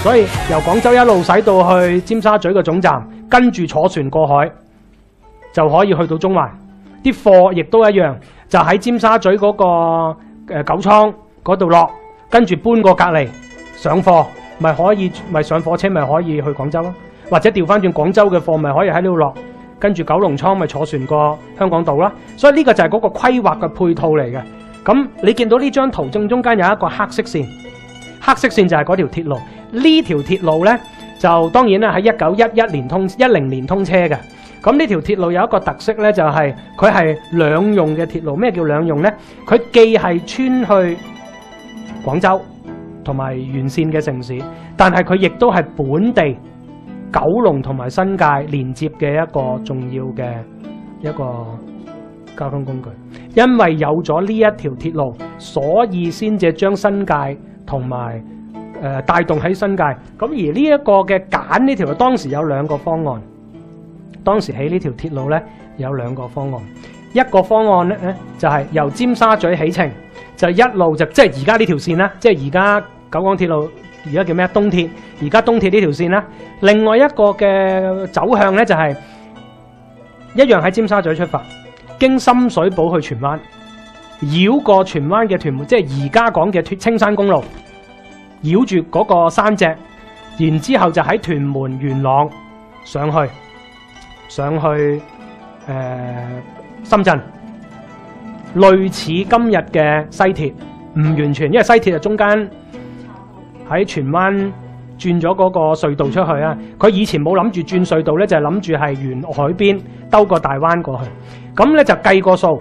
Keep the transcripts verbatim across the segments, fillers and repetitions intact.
所以由廣州一路駛到去尖沙咀嘅總站，跟住坐船過海就可以去到中環。啲貨亦都一樣，就喺尖沙咀嗰個誒九倉嗰度落，跟住搬過隔離上貨，咪可以咪上火車咪可以去廣州咯。或者調翻轉廣州嘅貨咪可以喺呢度落，跟住九龍倉咪坐船過香港島啦。所以呢個就係嗰個規劃嘅配套嚟嘅。咁你見到呢張圖正中間有一個黑色線，黑色線就係嗰條鐵路。呢條鐵路呢，就當然啦喺一九一一年通一零年通車嘅。咁呢條鐵路有一個特色呢，就係佢係兩用嘅鐵路。咩叫兩用呢？佢既係穿去廣州同埋沿線嘅城市，但係佢亦都係本地九龍同埋新界連接嘅一個重要嘅一個交通工具。因為有咗呢一條鐵路，所以先至將新界同埋誒帶動喺新界。咁而呢一個嘅揀呢條，當時有兩個方案。當時起呢條鐵路呢，有兩個方案。一個方案呢，就係由尖沙咀起程，就一路就即係而家呢條線啦，即係而家九廣鐵路而家叫咩？東鐵，而家東鐵呢條線啦。另外一個嘅走向呢，就係一樣喺尖沙咀出發，經深水埗去荃灣，繞過荃灣嘅屯門，即係而家講嘅青山公路，繞住嗰個山脊，然之後就喺屯門元朗上去。上去誒、呃、深圳，類似今日嘅西鐵，唔完全，因為西鐵就中間喺荃灣轉咗嗰個隧道出去啊。佢以前冇諗住轉隧道咧，就係諗住係沿海邊兜個大灣過去。咁咧就計個數，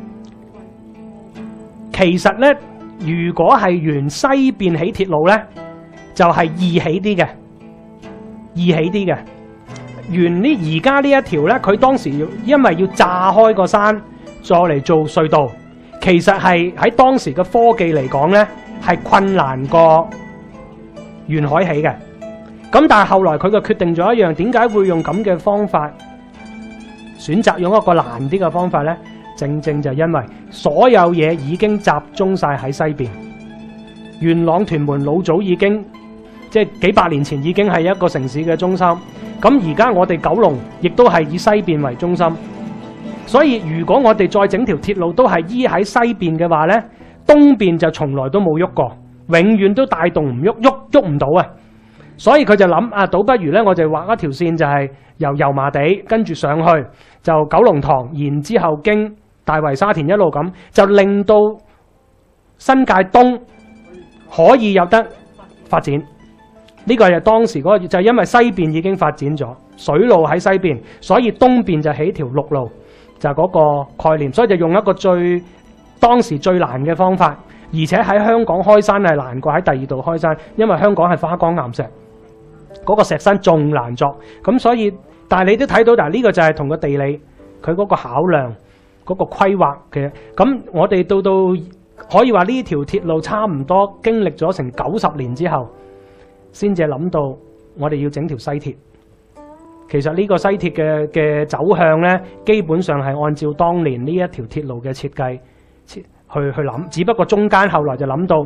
其實咧如果係沿西邊起鐵路咧，就係、是、易起啲嘅，易起啲嘅。沿呢而家呢一條呢，佢當時要因為要炸開個山，再嚟做隧道，其實係喺當時嘅科技嚟講呢，係困難過沿海起嘅。咁但係後來佢就決定咗一樣，點解會用咁嘅方法，選擇用一個難啲嘅方法呢？正正就因為所有嘢已經集中晒喺西邊，元朗屯門老早已經即係幾百年前已經係一個城市嘅中心。咁而家我哋九龍亦都係以西邊為中心，所以如果我哋再整條鐵路都係依喺西邊嘅話呢，東邊就從來都冇喐過，永遠都帶動唔喐，喐喐唔到啊！所以佢就諗啊，倒不如呢，我就畫一條線，就係由油麻地跟住上去，就九龍塘，然之後經大圍沙田一路咁，就令到新界東可以有得發展。呢個係當時嗰個，就係因為西邊已經發展咗，水路喺西邊，所以東邊就起條陸路，就係嗰個概念。所以就用一個最當時最難嘅方法，而且喺香港開山係難過喺第二度開山，因為香港係花崗岩石，嗰個石山仲難作。咁所以，但係你都睇到，嗱呢個就係同個地理佢嗰個考量、嗰個規劃嘅。咁我哋到到可以話呢條鐵路差唔多經歷咗成九十年之後，先至諗到我哋要整條西鐵。其實呢個西鐵嘅嘅走向呢，基本上係按照當年呢一條鐵路嘅設計去去諗。只不過中間後來就諗到，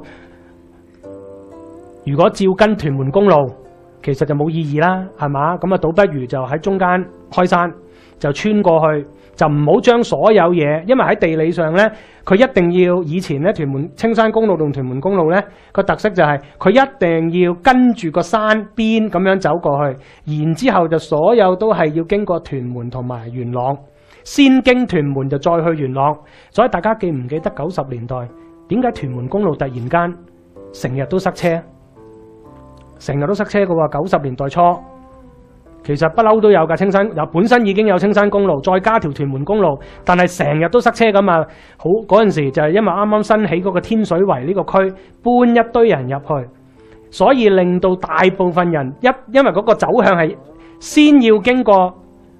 如果照跟屯門公路，其實就冇意義啦，係嘛？咁啊，倒不如就喺中間開山，就穿過去，就唔好將所有嘢，因為喺地理上呢，佢一定要以前呢屯門青山公路同屯門公路呢個特色就係佢一定要跟住個山邊咁樣走過去，然之後就所有都係要經過屯門同埋元朗，先經屯門就再去元朗。所以大家記唔記得九十年代點解屯門公路突然間成日都塞車？成日都塞車嘅喎，九十年代初。其實不嬲都有㗎，青山又本身已經有青山公路，再加條屯門公路，但係成日都塞車㗎嘛。好嗰陣時就係因為啱啱新起嗰個天水圍呢個區搬一堆人入去，所以令到大部分人一因為嗰個走向係先要經過，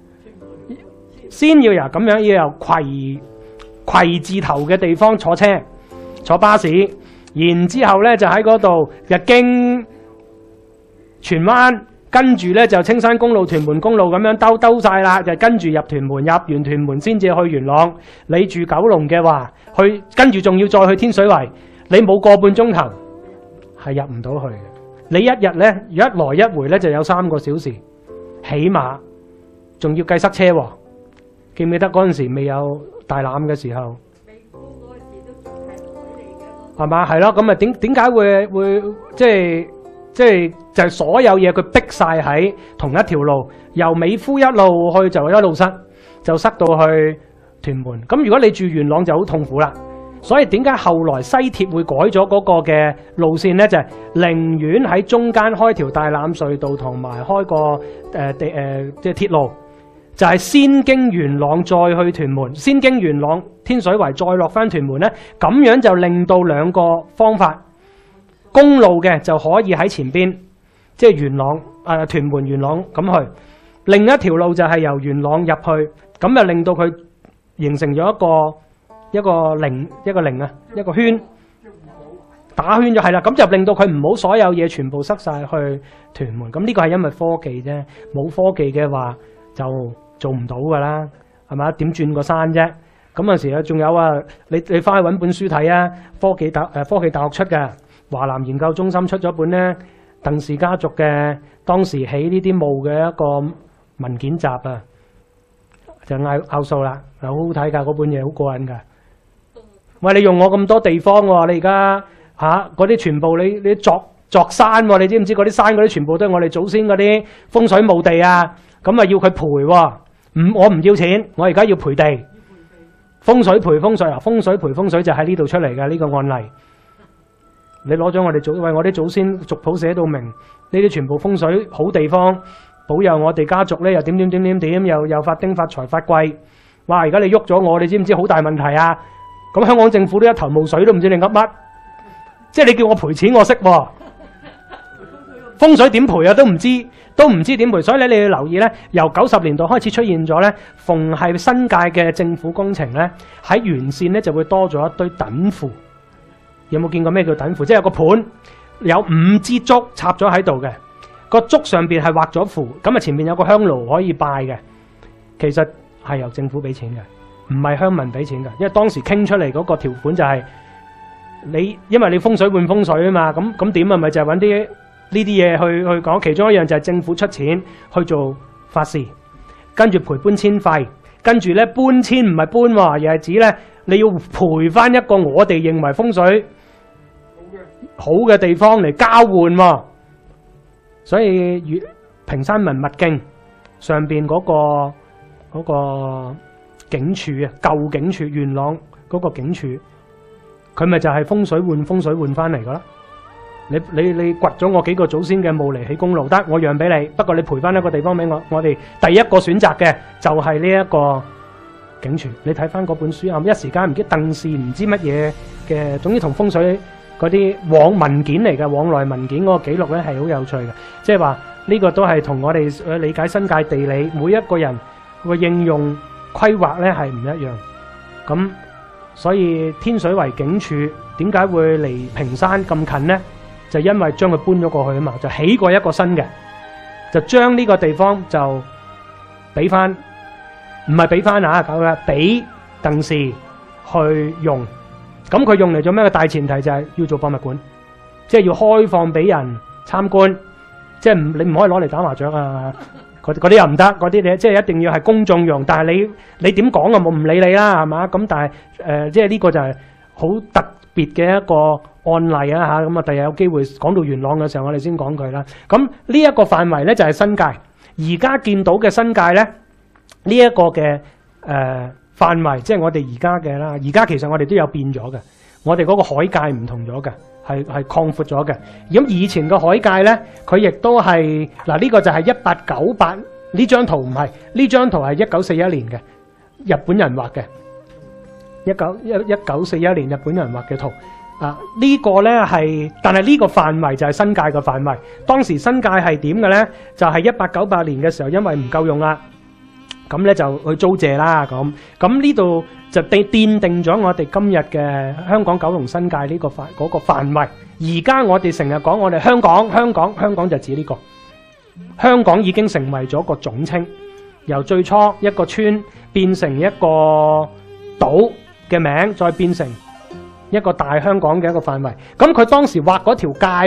先要由咁樣要由葵葵字頭嘅地方坐車坐巴士，然之後呢就喺嗰度就經荃灣。跟住咧就青山公路、屯門公路咁樣兜兜晒啦，就跟住入屯門，入完屯門先至去元朗。你住九龍嘅話，去跟住仲要再去天水圍，你冇個半鐘頭係入唔到去嘅。 你一日咧一來一回咧就有三個小時，起碼仲要計塞車喎。記唔記得嗰陣時未有大欖嘅時候？係嘛？係咯，咁啊點點解會會即係即係就係所有嘢佢逼晒喺同一條路，由美孚一路去就一路塞，就塞到去屯門。咁如果你住元朗就好痛苦啦。所以點解後來西鐵會改咗嗰個嘅路線呢？就係寧願喺中間開條大欖隧道，同埋開個誒地誒即係鐵路，就係先經元朗再去屯門，先經元朗天水圍再落翻屯門呢。咁樣就令到兩個方法，公路嘅就可以喺前邊，即係元朗誒屯門元朗咁去，另一條路就係由元朗入去，咁就令到佢形成咗一個。一個零一個零啊，一個圈打圈咗係啦，咁就令到佢唔好所有嘢全部塞晒去屯門。咁呢個係因為科技啫，冇科技嘅話就做唔到噶啦，係嘛？點轉個山啫？咁有時啊，仲有啊，你你翻去揾本書睇啊，科技大誒科技大學出嘅華南研究中心出咗本咧，鄧氏家族嘅當時起呢啲墓嘅一個文件集啊，就拗拗數啦，係好好睇㗎，嗰本嘢好過癮㗎。喂，你用我咁多地方喎，你而家嚇嗰啲全部你你鑿鑿山喎，你知唔知嗰啲山嗰啲全部都係我哋祖先嗰啲風水墓地啊？咁啊要佢賠喎，唔我唔要錢，我而家要賠地。風水賠風水啊，風水賠風水就喺呢度出嚟嘅呢個案例。你攞咗我哋祖，喂我啲祖先族譜寫到明，呢啲全部風水好地方，保佑我哋家族咧又點點點點點，又又發丁發財發貴。哇！而家你喐咗我，你知唔知好大問題啊？咁香港政府都一頭霧水，都唔知你噏乜，即係你叫我賠錢我識喎，風水點賠啊都唔知，都唔知點賠。所以咧你要留意咧，由九十年代開始出現咗咧，逢係新界嘅政府工程咧，喺沿線咧就會多咗一堆躉符。有冇見過咩叫躉符？即係有個盤有五支竹插咗喺度嘅，個竹上邊係畫咗符，咁啊前面有個香爐可以拜嘅，其實係由政府俾錢嘅。唔係鄉民俾錢㗎，因為當時傾出嚟嗰個條款就係你，因為你風水換風水啊嘛，咁咁點啊？咪就係揾啲呢啲嘢去去講。其中一樣就係政府出錢去做法事，跟住賠搬遷費，跟住咧搬遷唔係搬喎，而係指咧你要賠翻一個我哋認為風水好嘅地方嚟交換喎。所以越平山文物徑上邊嗰個嗰個。嗰個警署啊，舊警署元朗嗰個警署，佢咪就係風水換風水換翻嚟噶啦。你你你掘咗我幾個祖先嘅墓嚟起公路，得我讓俾你，不過你賠翻一個地方俾我。我哋第一個選擇嘅就係呢一個警署。你睇翻嗰本書啊，一時間唔知鄧氏唔知乜嘢嘅，總之同風水嗰啲往文件嚟嘅往來文件嗰個記錄咧係好有趣嘅。即係話呢個都係同我哋理解新界地理每一個人個應用規劃咧係唔一樣，咁所以天水圍警署點解會離屏山咁近呢？就因為將佢搬咗過去啊嘛，就起過一個新嘅，就將呢個地方就俾翻，唔係俾翻啊，咁啦，俾鄧氏去用。咁佢用嚟做咩？個大前提就係要做博物館，即係要開放俾人參觀，即係唔你唔可以攞嚟打麻雀啊！嗰啲又唔得，嗰啲你即係一定要係公眾用。但係你你點講啊？我唔理你啦，係嘛？咁但係誒，即係呢個就係好特別嘅一個案例啊嚇。咁啊，第日有機會講到元朗嘅時候，我哋先講佢啦。咁呢一個範圍咧就係新界，而家見到嘅新界咧呢一個嘅誒範圍，即係我哋而家嘅啦。而家其實我哋都有變咗嘅，我哋嗰個海界唔同咗嘅。係係擴闊咗嘅，咁以前嘅海界咧，佢亦都係嗱呢個就係一八九八，呢張圖唔係，呢張圖係一九四一年嘅日本人畫嘅，一九一一九四一年日本人畫嘅圖啊，呢個咧係，但係呢個範圍就係新界嘅範圍。當時新界係點嘅咧？就係一八九八年嘅時候，因為唔夠用啦，咁咧就去租借啦咁。咁呢度就奠奠定咗我哋今日嘅香港九龍新界呢個範嗰個範圍。而家我哋成日講我哋香港，香港，香港就指呢個香港已經成為咗個總稱，由最初一個村變成一個島嘅名，再變成一個大香港嘅一個範圍。咁佢當時畫嗰條界呢，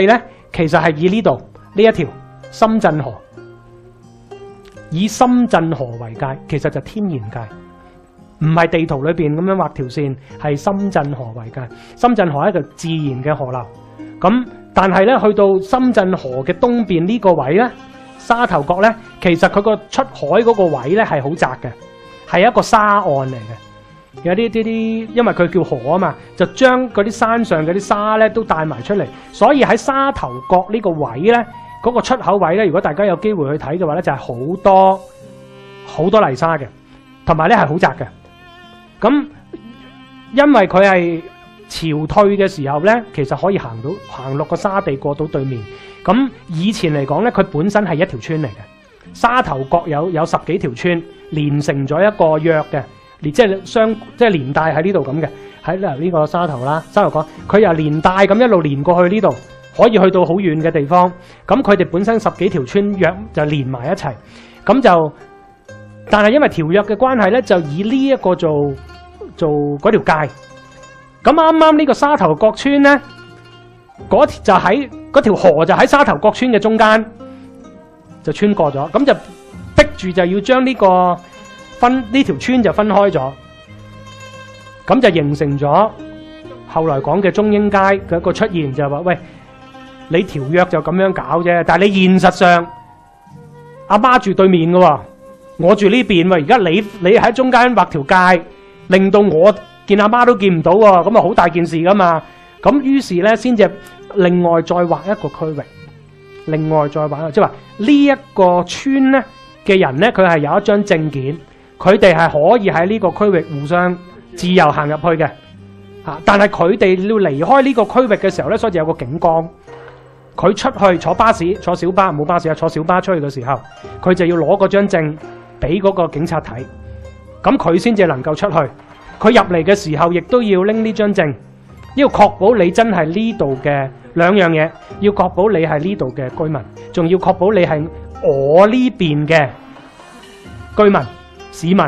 其實係以呢度呢一條深圳河，以深圳河為界，其實就天然界，唔係地圖裏邊咁樣畫條線，係深圳河為界。深圳河係一個自然嘅河流，咁但係咧去到深圳河嘅東邊呢個位咧，沙頭角咧，其實佢個出海嗰個位咧係好窄嘅，係一個沙岸嚟嘅。有啲啲啲，因為佢叫河啊嘛，就將嗰啲山上嗰啲沙咧都帶埋出嚟，所以喺沙頭角呢個位咧，嗰、嗰個出口位咧，如果大家有機會去睇嘅話咧，就係、係、好多好多泥沙嘅，同埋咧係好窄嘅。咁因為佢係潮退嘅時候咧，其實可以行到行落個沙地過到對面。咁以前嚟講咧，佢本身係一條村嚟嘅，沙頭角有有十幾條村連成咗一個約嘅。即係相即係連帶喺呢度咁嘅，喺嗱呢個沙頭啦，沙頭角佢又連帶咁一路連過去呢度，可以去到好遠嘅地方。咁佢哋本身十幾條村約就連埋一齊，咁就但係因為條約嘅關係咧，就以呢一個做做嗰條界。咁啱啱呢個沙頭角村咧，嗰就喺嗰條河就喺沙頭角村嘅中間就穿過咗，咁就逼住就要將呢個。分呢條村就分開咗，咁就形成咗後來講嘅中英街嘅一個出現，就係話喂，你條約就咁樣搞啫，但係你現實上阿媽住對面嘅喎，我住呢邊喎，而家你你喺中間畫條界，令到我見阿媽都見唔到喎，咁啊好大件事噶嘛，咁於是咧先至另外再畫一個區域，另外再畫，即係話呢一個村咧嘅人咧，佢係有一張證件。佢哋係可以喺呢個區域互相自由行入去嘅，嚇！但係佢哋要離開呢個區域嘅時候咧，所以就有個警崗。佢出去坐巴士、坐小巴冇巴士啊，坐小巴出去嘅時候，佢就要攞嗰張證俾嗰個警察睇，咁佢先至能夠出去。佢入嚟嘅時候，亦都要拎呢張證，要確保你真係呢度嘅兩樣嘢，要確保你係呢度嘅居民，仲要確保你係我呢邊嘅居民。市民，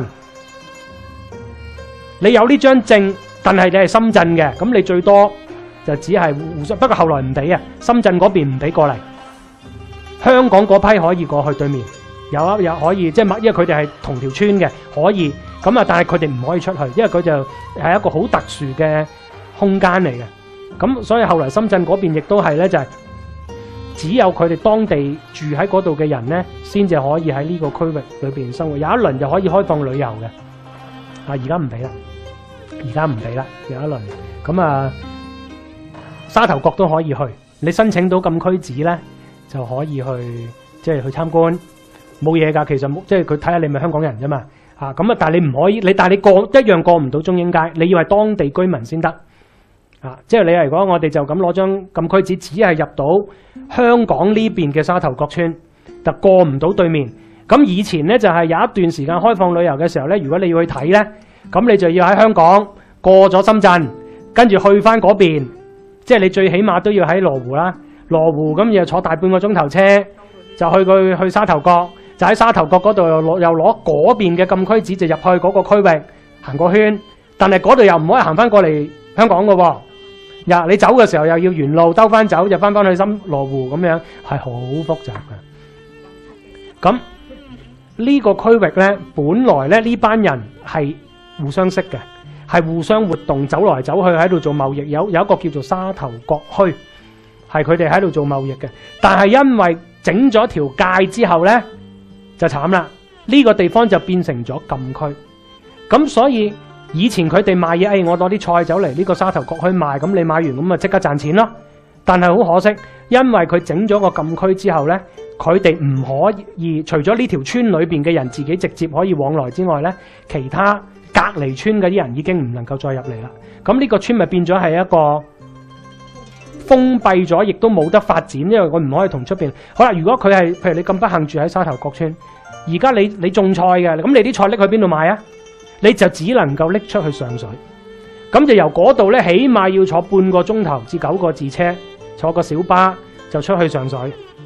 你有呢張證，但係你係深圳嘅，咁你最多就只係互相。不過後來唔俾啊，深圳嗰邊唔俾過嚟，香港嗰批可以過去對面，有啊有可以，即係因為佢哋係同條村嘅，可以咁啊，但係佢哋唔可以出去，因為佢就係一個好特殊嘅空間嚟嘅。咁所以後來深圳嗰邊亦都係咧，就係只有佢哋當地住喺嗰度嘅人咧，先至可以喺呢個區域裏邊生活。有一輪就可以開放旅遊嘅，啊而家唔俾啦，而家唔俾啦。有一輪咁啊，沙頭角都可以去，你申請到禁區紙咧，就可以去即係去參觀，冇嘢㗎。其實冇，即係佢睇下你係咪香港人啫嘛。啊咁啊，但係你唔可以，你但係你過一樣過唔到中英街，你要係當地居民先得。啊！即係你如果我哋就咁攞張禁區紙，只係入到香港呢邊嘅沙頭角村，就過唔到對面。咁以前呢，就係、是、有一段時間開放旅遊嘅時候呢，如果你要去睇呢，咁你就要喺香港過咗深圳，跟住去翻嗰邊，即係你最起碼都要喺羅湖啦。羅湖咁又坐大半個鐘頭車，就去去去沙頭角，就喺沙頭角嗰度又攞又攞嗰邊嘅禁區紙，就入去嗰個區域行個圈。但係嗰度又唔可以行翻過嚟香港嘅喎。呀！你走嘅時候又要沿路兜翻走，就翻翻去深羅湖咁樣，係好複雜嘅。咁呢個區域呢，本來咧呢班人係互相識嘅，係互相活動，走來走去喺度做貿易。有有一個叫做沙頭角墟，係佢哋喺度做貿易嘅。但係因為整咗條界之後呢，就慘啦，呢個地方就變成咗禁區。咁所以以前佢哋賣嘢，誒、哎，我攞啲菜走嚟呢個沙頭角去賣，咁你買完咁咪即刻賺錢咯。但係好可惜，因為佢整咗個禁區之後呢，佢哋唔可以除咗呢條村裏邊嘅人自己直接可以往來之外呢，其他隔離村嗰啲人已經唔能夠再入嚟啦。咁呢個村咪變咗係一個封閉咗，亦都冇得發展，因為佢唔可以同出邊。好啦，如果佢係譬如你咁不幸住喺沙頭角村，而家你你種菜嘅，咁你啲菜拎去邊度買啊？你就只能夠拎出去上水，咁就由嗰度咧，起碼要坐半個鐘頭至九個字車，坐個小巴就出去上水。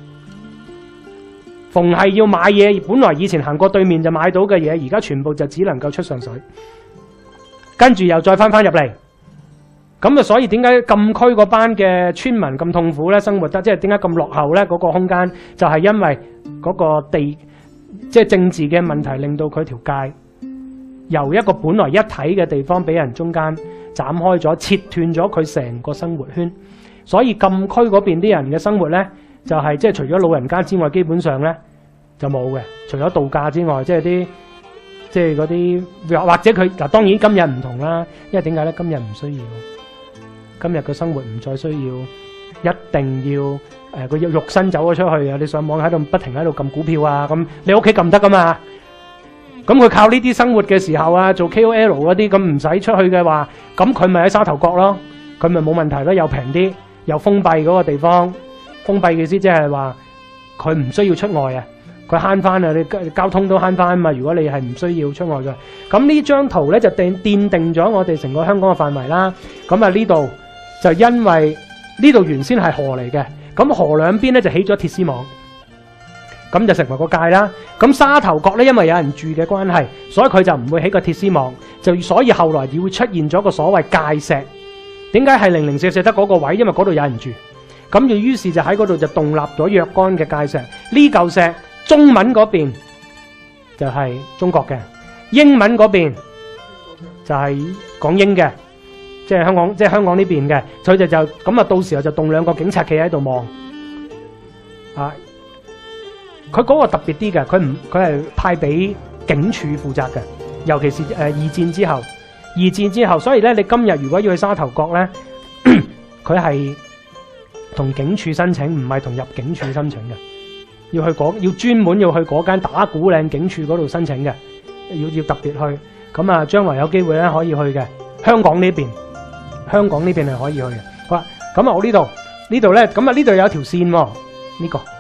逢係要買嘢，本來以前行過對面就買到嘅嘢，而家全部就只能夠出上水，跟住又再翻翻入嚟， 咁啊，所以點解禁區嗰班嘅村民咁痛苦咧？生活得即係點解咁落後咧？嗰個空間就係因為嗰個地即係政治嘅問題，令到佢條街由一個本來一體嘅地方，俾人中間斬開咗，切斷咗佢成個生活圈。所以禁區嗰邊啲人嘅生活咧，就係即係除咗老人家之外，基本上咧就冇嘅。除咗度假之外，即係啲即係嗰啲或者佢嗱，當然今日唔同啦，因為點解咧？今日唔需要。今日嘅生活唔再需要，一定要誒個肉身走咗出去啊！你上網喺度不停喺度撳股票啊，咁你屋企撳得噶嘛？咁佢靠呢啲生活嘅時候啊，做 K O L 嗰啲咁唔使出去嘅話，咁佢咪喺沙頭角咯？佢咪冇問題咯？又平啲，又封閉嗰個地方，封閉嘅意思即係話佢唔需要出外啊，佢慳翻啊！你交通都慳翻啊嘛！如果你係唔需要出外嘅，咁呢張圖咧就定奠定咗我哋成個香港嘅範圍啦。咁啊呢度。就因為呢度原先係河嚟嘅，咁河兩邊咧就起咗鐵絲網，咁就成為個界啦。咁沙頭角咧，因為有人住嘅關係，所以佢就唔會起個鐵絲網，就所以後來要會出現咗個所謂界石。點解係零零舍舍得嗰個位？因為嗰度有人住，咁就於是就喺嗰度就棟立咗若干嘅界石。呢嚿石中文嗰邊就係中國嘅，英文嗰邊就係講英嘅。即係香港，即係香港呢邊嘅，佢哋就咁啊！到時候就動兩個警察企喺度望啊！佢嗰個特別啲嘅，佢唔佢係派俾警署負責嘅，尤其是誒、呃、二戰之後，二戰之後，所以咧，你今日如果要去沙頭角咧，佢係同警署申請，唔係同入境處申請嘅，要去嗰要專門要去嗰間打鼓嶺警署嗰度申請嘅，要要特別去。咁啊，將來有機會咧可以去嘅，香港呢邊。香港呢邊係可以去嘅。好啦，咁啊，我呢度呢度咧，咁啊呢度有條線喎，呢個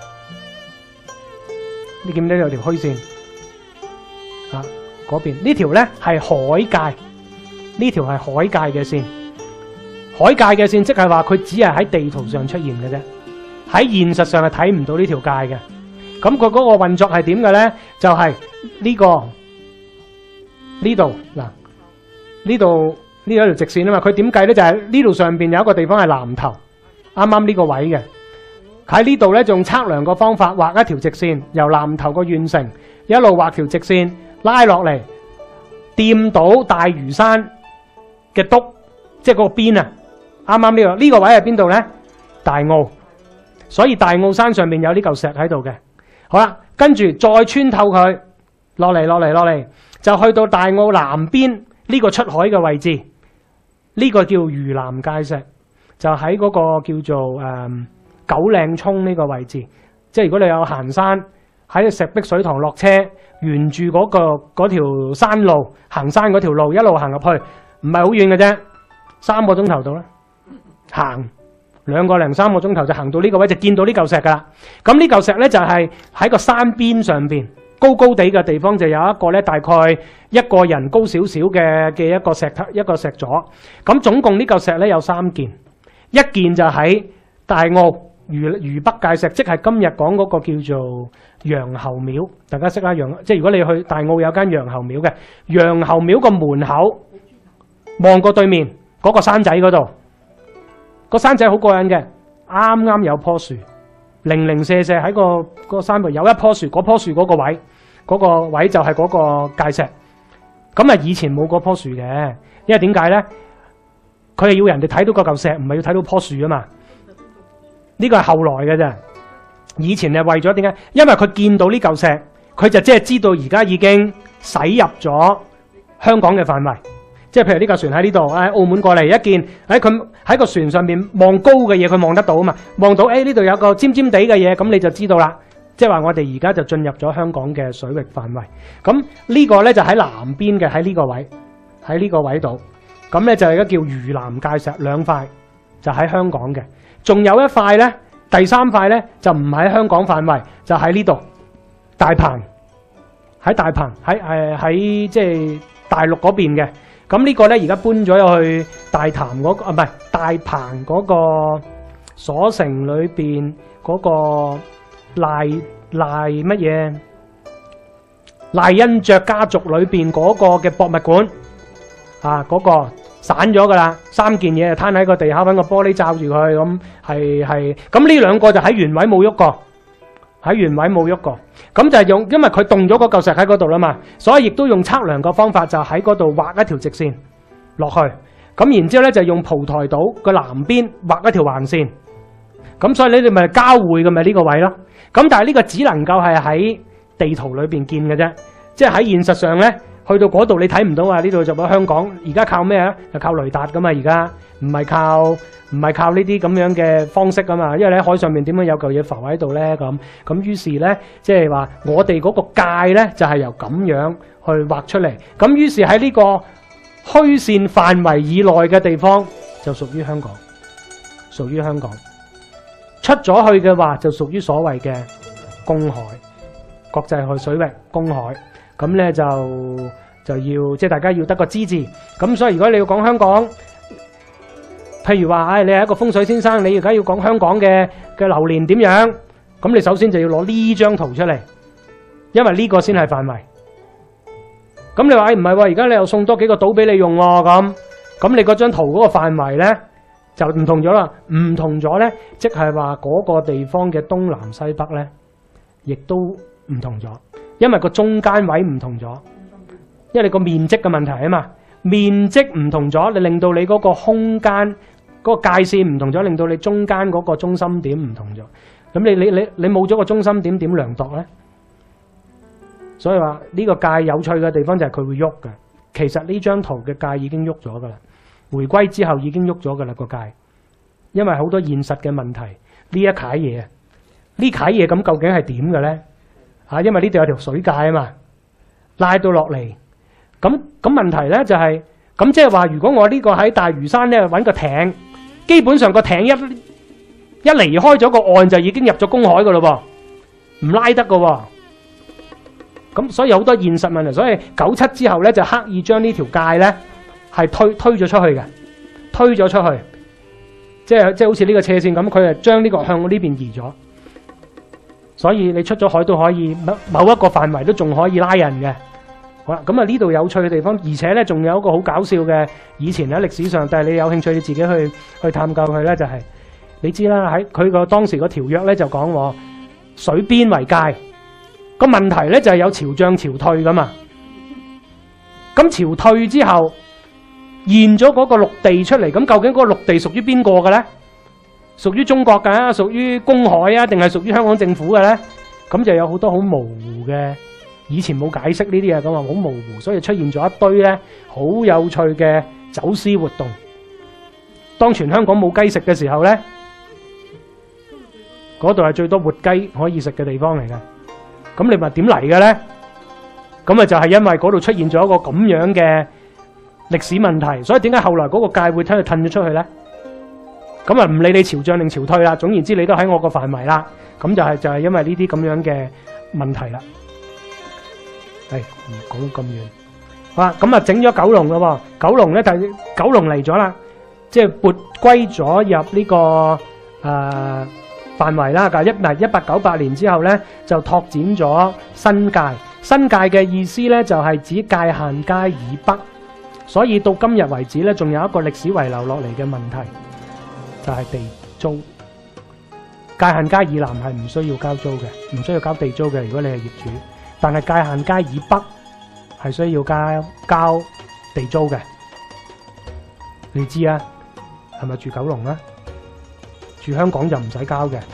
你見唔見到有條虛線啊？嗰邊呢條咧係海界，呢條係海界嘅線，海界嘅線即係話佢只係喺地圖上出現嘅啫，喺現實上係睇唔到呢條界嘅。咁佢嗰個運作係點嘅咧？就係呢個呢度嗱，呢度。呢有條直線啊嘛，佢點計咧？就係呢度上邊有一個地方係南頭，啱啱呢個位嘅。喺呢度咧，仲測量個方法畫一條直線，由南頭個縣城一路畫條直線拉落嚟，掂到大嶼山嘅篤，即係嗰個邊啊！啱啱呢個呢個位係邊度咧？大澳，所以大澳山上面有呢嚿石喺度嘅。好啦，跟住再穿透佢落嚟，落嚟，落嚟，就去到大澳南邊呢個出海嘅位置。呢個叫嶼南界石，就喺嗰個叫做誒、嗯、九嶺涌呢個位置。即係如果你有行山喺石壁水塘落車，沿住嗰、嗰個嗰條山路行山嗰條路一路行入去，唔係好遠嘅啫，三個鐘頭到啦。行兩個零三個鐘頭就行到呢個位，就見到呢嚿石噶啦。咁呢嚿石咧就係、是、喺個山邊上邊。高高地嘅地方就有一個咧，大概一個人高少少嘅嘅一個石頭一個石座。咁總共呢嚿石咧有三件，一件就喺大澳魚魚北界石，即係今日講嗰個叫做楊侯廟。大家識啦，楊即係如果你去大澳有間楊侯廟嘅，楊侯廟個門口望過對面嗰個山仔嗰度，個山仔好過癮嘅，啱啱有棵樹。零零舍舍喺個個山度有一棵樹，嗰棵樹嗰個位，嗰個位就係嗰個界石。咁啊，以前冇嗰棵樹嘅，因為點解咧？佢係要人哋睇到嗰嚿石，唔係要睇到棵樹啊嘛。呢個係後來嘅啫。以前係為咗點解？因為佢見到呢嚿石，佢就即係知道而家已經駛入咗香港嘅範圍。即係譬如呢架船喺呢度，喺澳門過嚟一見，喺佢喺個船上邊望高嘅嘢，佢望得到啊嘛，望到誒呢度有個尖尖地嘅嘢，咁你就知道啦。即係話我哋而家就進入咗香港嘅水域範圍。咁呢個咧就喺南邊嘅，喺呢個位，喺呢個位度。咁咧就係而家叫嶼南界石，兩塊就喺香港嘅。仲有一塊咧，第三塊咧就唔喺香港範圍，就喺呢度大鵬，喺大鵬喺誒喺即係大陸嗰邊嘅。咁呢個咧而家搬咗去大潭嗰個啊，唔係大鵬嗰個鎖城裏邊嗰個賴賴乜嘢賴恩爵家族裏邊嗰個嘅博物館啊，嗰個散咗噶啦，三件嘢就攤喺個地下，揾個玻璃罩住佢，咁係係，咁呢兩個就喺原位冇喐過，喺原位冇喐過，咁就係用，因為佢凍咗嗰嚿石喺嗰度啦嘛，所以亦都用測量嘅方法就喺嗰度畫一條直線落去，咁然之後咧就用蒲台島個南邊畫一條橫線，咁所以你哋咪交匯嘅咪呢個位咯，咁但係呢個只能夠係喺地圖裏邊見嘅啫，即係喺現實上咧。去到嗰度你睇唔到啊！呢度就喺香港，而家靠咩啊？就靠雷達噶嘛，而家唔係靠唔係靠呢啲咁樣嘅方式噶嘛。因為你喺海上面點樣有嚿嘢浮喺度咧？咁咁於是咧，即係話我哋嗰個界咧就係由咁樣去畫出嚟。咁於是喺呢個虛線範圍以內嘅地方就屬於香港，屬於香港。出咗去嘅話就屬於所謂嘅公海、國際海水域、公海。咁咧就就要即係大家要得個知字，咁所以如果你要講香港，譬如話，唉，你係一個風水先生，你而家要講香港嘅嘅流年點樣，咁你首先就要攞呢張圖出嚟，因為呢個先係範圍。咁你話，唉，唔係喎，而家你又送多幾個島俾你用喎，咁咁你嗰張圖嗰個範圍咧就唔同咗啦，唔同咗咧，即係話嗰個地方嘅東南西北咧，亦都唔同咗。因為個中間位唔同咗，因為你個面積嘅問題啊嘛，面積唔同咗，你令到你嗰個空間嗰個界線唔同咗，令到你中間嗰個中心點唔同咗。咁你你你你冇咗個中心點，點量度咧？所以話呢個界有趣嘅地方就係佢會喐嘅。其實呢張圖嘅界已經喐咗噶啦，回歸之後已經喐咗噶啦個界，因為好多現實嘅問題，呢一楷嘢，呢楷嘢咁究竟係點嘅咧？啊，因為呢度有條水界啊嘛，拉到落嚟，咁咁問題咧就係，咁即係話，如果我呢個喺大嶼山咧揾個艇，基本上個艇一一離開咗個岸就已經入咗公海噶咯喎，唔拉得噶喎，咁所以有好多現實問題，所以九七之後咧就刻意將呢條界咧係推推咗出去嘅，推咗出去，即係即係好似呢個斜線咁，佢係將呢個向呢邊移咗。所以你出咗海都可以，某某一個範圍都仲可以拉人嘅。好啦，咁啊呢度有趣嘅地方，而且咧仲有一個好搞笑嘅，以前喺歷史上，但係你有興趣你自己去去探究佢咧，就係、是、你知啦，喺佢個當時個條約咧就講水邊為界，個問題咧就係有潮漲潮退噶嘛。咁潮退之後現咗嗰個陸地出嚟，咁究竟嗰個陸地屬於邊個嘅咧？屬於中國㗎，屬於公海啊，定係屬於香港政府嘅咧？咁就有好多好模糊嘅，以前冇解釋呢啲嘢，咁啊好模糊，所以出現咗一堆咧好有趣嘅走私活動。當全香港冇雞食嘅時候咧，嗰度係最多活雞可以食嘅地方嚟嘅。咁你話點嚟嘅咧？咁啊就係因為嗰度出現咗一個咁樣嘅歷史問題，所以點解後來嗰個界會睇佢褪咗出去咧？咁啊，唔理你潮漲定潮退啦，總言之你都喺我個範圍啦。咁就係就係因為呢啲咁樣嘅問題啦。係唔講咁遠。好啦，咁啊整咗九龍咯喎，九龍咧就九龍嚟咗啦，即係撥歸咗入呢個誒範圍啦。但係一嗱一八九八年之後咧，就拓展咗新界。新界嘅意思咧就係指界限街以北，所以到今日為止咧，仲有一個歷史遺留落嚟嘅問題。就係地租，界限街以南係唔需要交租嘅，唔需要交地租嘅。如果你係業主，但係界限街以北係需要交交地租嘅。你知啊？係咪住九龍啊？住香港就唔使交嘅。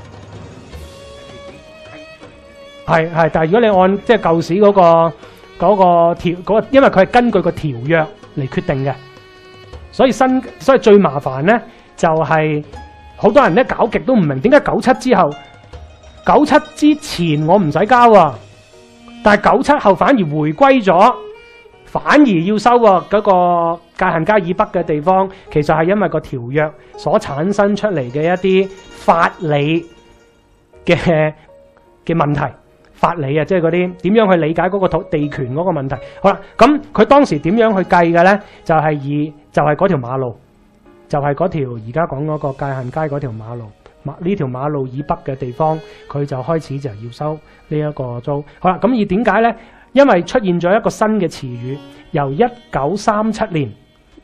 係係，但係如果你按即係舊時嗰個嗰個條嗰個，因為佢係根據個條約嚟決定嘅，所以新所以最麻煩咧。就係、是、好多人咧搞極都唔明點解九七之後，九七之前我唔使交啊，但係九七後反而回歸咗，反而要收啊。嗰個界限街以北嘅地方，其實係因為個條約所產生出嚟嘅一啲法理嘅嘅問題，法理啊，即係嗰啲點樣去理解嗰個土地權嗰個問題。好啦，咁佢當時點樣去計嘅咧？就係、是、以就係、是、嗰條馬路。就係嗰條而家講嗰個界限街嗰條馬路，呢條馬路以北嘅地方，佢就開始就要收呢一個租。好啦，咁而點解呢？因為出現咗一個新嘅詞語，由一九三七年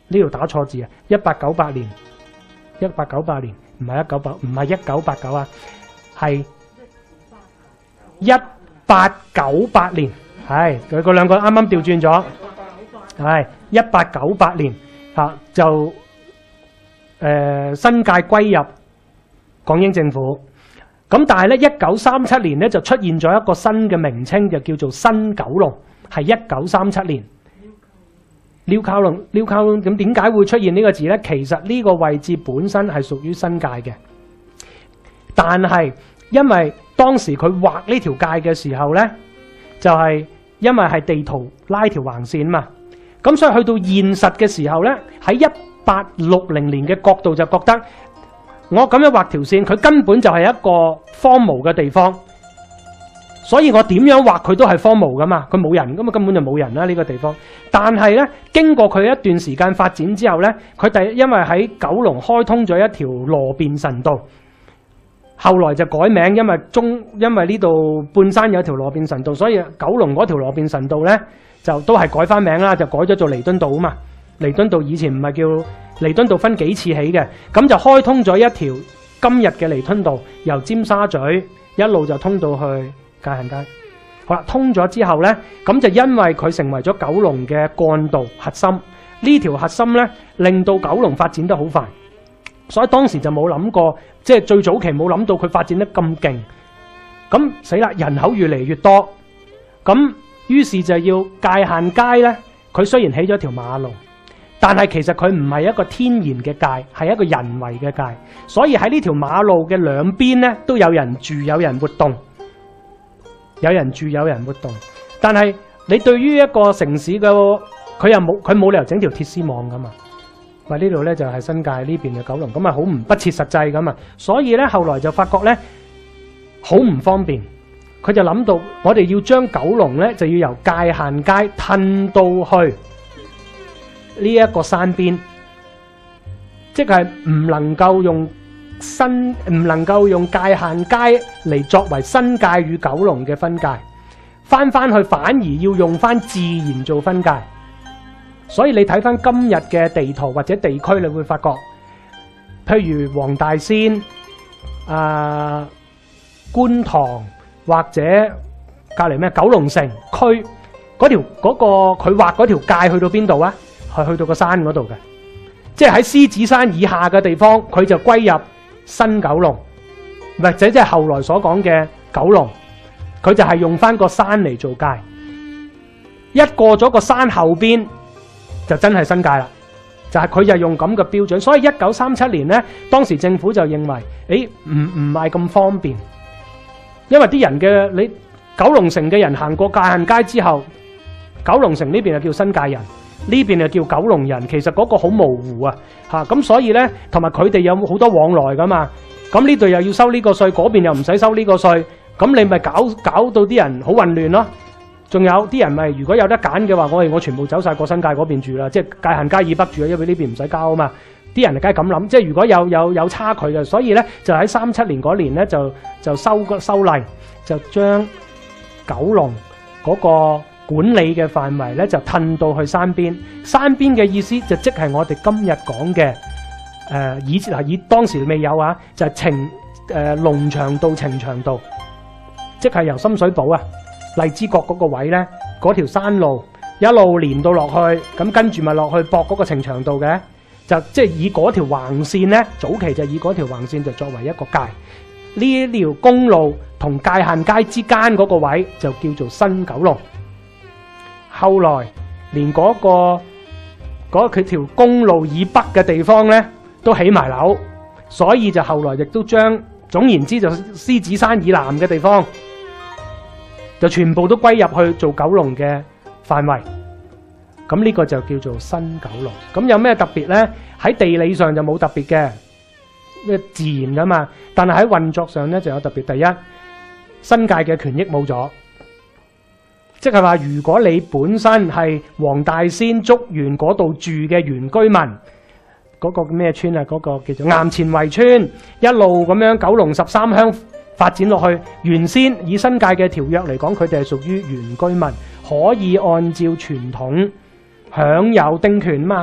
呢度打錯字啊！一八九八年，一八九八年唔係一九八，唔係一九八九啊，係一八九八年，係佢嗰兩個啱啱調轉咗，係一八九八年嚇就誒、呃、新界歸入港英政府，咁但係咧一九三七年咧就出現咗一個新嘅名稱，就叫做新九龍，係一九三七年。撩靠龍，撩靠龍，咁點解會出現呢個字呢？其實呢個位置本身係屬於新界嘅，但係因為當時佢畫呢條界嘅時候呢，就係因為係地圖拉條橫線嘛，咁所以去到現實嘅時候呢，喺一八六零年嘅角度就覺得我咁樣畫條線，佢根本就係一個荒蕪嘅地方。所以我點樣畫佢都係荒蕪噶嘛，佢冇人，咁啊根本就冇人啦呢個地方。但係呢，經過佢一段時間發展之後呢，佢第因為喺九龍開通咗一條羅便臣道，後來就改名，因為中因為呢度半山有條羅便臣道，所以九龍嗰條羅便臣道呢，就都係改翻名啦，就改咗做彌敦道啊嘛。彌敦道以前唔係叫彌敦道，分幾次起嘅，咁就開通咗一條今日嘅彌敦道，由尖沙咀一路就通到去界限街。好啦，通咗之後呢，咁就因為佢成為咗九龍嘅幹道核心，呢條核心呢，令到九龍發展得好快，所以當時就冇諗過，即係最早期冇諗到佢發展得咁勁。咁死啦，人口越嚟越多，咁於是就要界限街呢，佢雖然起咗條馬路，但係其實佢唔係一個天然嘅界，係一個人為嘅界，所以喺呢條馬路嘅兩邊呢，都有人住，有人活動。有人住有人活動，但係你對於一個城市嘅，佢又冇佢冇理由整條鐵絲網噶嘛。喂，呢度咧就係新界呢邊嘅九龍，咁啊好唔不切實際咁啊。所以咧後來就發覺咧好唔方便，佢就諗到我哋要將九龍咧就要由界限街褪到去呢一個山邊，即係唔能夠用。新唔能夠用界限街嚟作為新界與九龍嘅分界，翻翻去反而要用翻自然做分界。所以你睇翻今日嘅地圖或者地區，你會發覺，譬如黃大仙、啊觀塘或者隔籬咩九龍城區嗰條嗰個佢畫嗰條界去到邊度啊？係去到個山嗰度嘅，即係喺獅子山以下嘅地方，佢就歸入新九龍，或者即係後來所講嘅九龍，佢就係用翻個山嚟做界。一過咗個山後邊，就真係新界啦。就係佢就用咁嘅標準，所以一九三七年呢，當時政府就認為，誒唔唔係咁方便，因為啲人嘅你九龍城嘅人行過界限街之後，九龍城呢邊就叫新界人。呢邊就叫九龍人，其實嗰個好模糊啊，嚇咁所以呢，同埋佢哋有好多往來噶嘛，咁呢度又要收呢個稅，嗰邊又唔使收呢個稅，咁你咪搞搞到啲人好混亂咯。仲有啲人咪如果有得揀嘅話，我哋我全部走晒過新界嗰邊住啦，即係界限街以北住啊，因為呢邊唔使交啊嘛。啲人梗係咁諗，即係如果有有有差距嘅，所以呢，就喺三七年嗰年呢，就就修個修例，就將九龍嗰個管理嘅範圍咧就褪到去山邊，山邊嘅意思就即係我哋今日講嘅誒，以前以當時未有啊，就係呈誒龍翔道、呈祥道，即係由深水埗啊、荔枝角嗰個位咧，嗰條山路一路連到落去，咁跟住咪落去駁嗰個呈祥道嘅，就即係以嗰條橫線咧，早期就以嗰條橫線就作為一個界，呢條公路同界限街之間嗰個位就叫做新九龍。後來連嗰、嗰個嗰佢條公路以北嘅地方呢都起埋樓，所以就後來亦都將總言之就獅子山以南嘅地方就全部都歸入去做九龍嘅範圍。咁呢個就叫做新九龍。咁有咩特別呢？喺地理上就冇特別嘅，因為自然噶嘛。但係喺運作上呢就有特別。第一，新界嘅權益冇咗。即係話，如果你本身係黃大仙竹園嗰度住嘅原居民，嗰個咩村啊？嗰個叫做岩前圍村，一路咁樣九龍十三鄉發展落去。原先以新界嘅條約嚟講，佢哋係屬於原居民，可以按照傳統享有丁權嘛。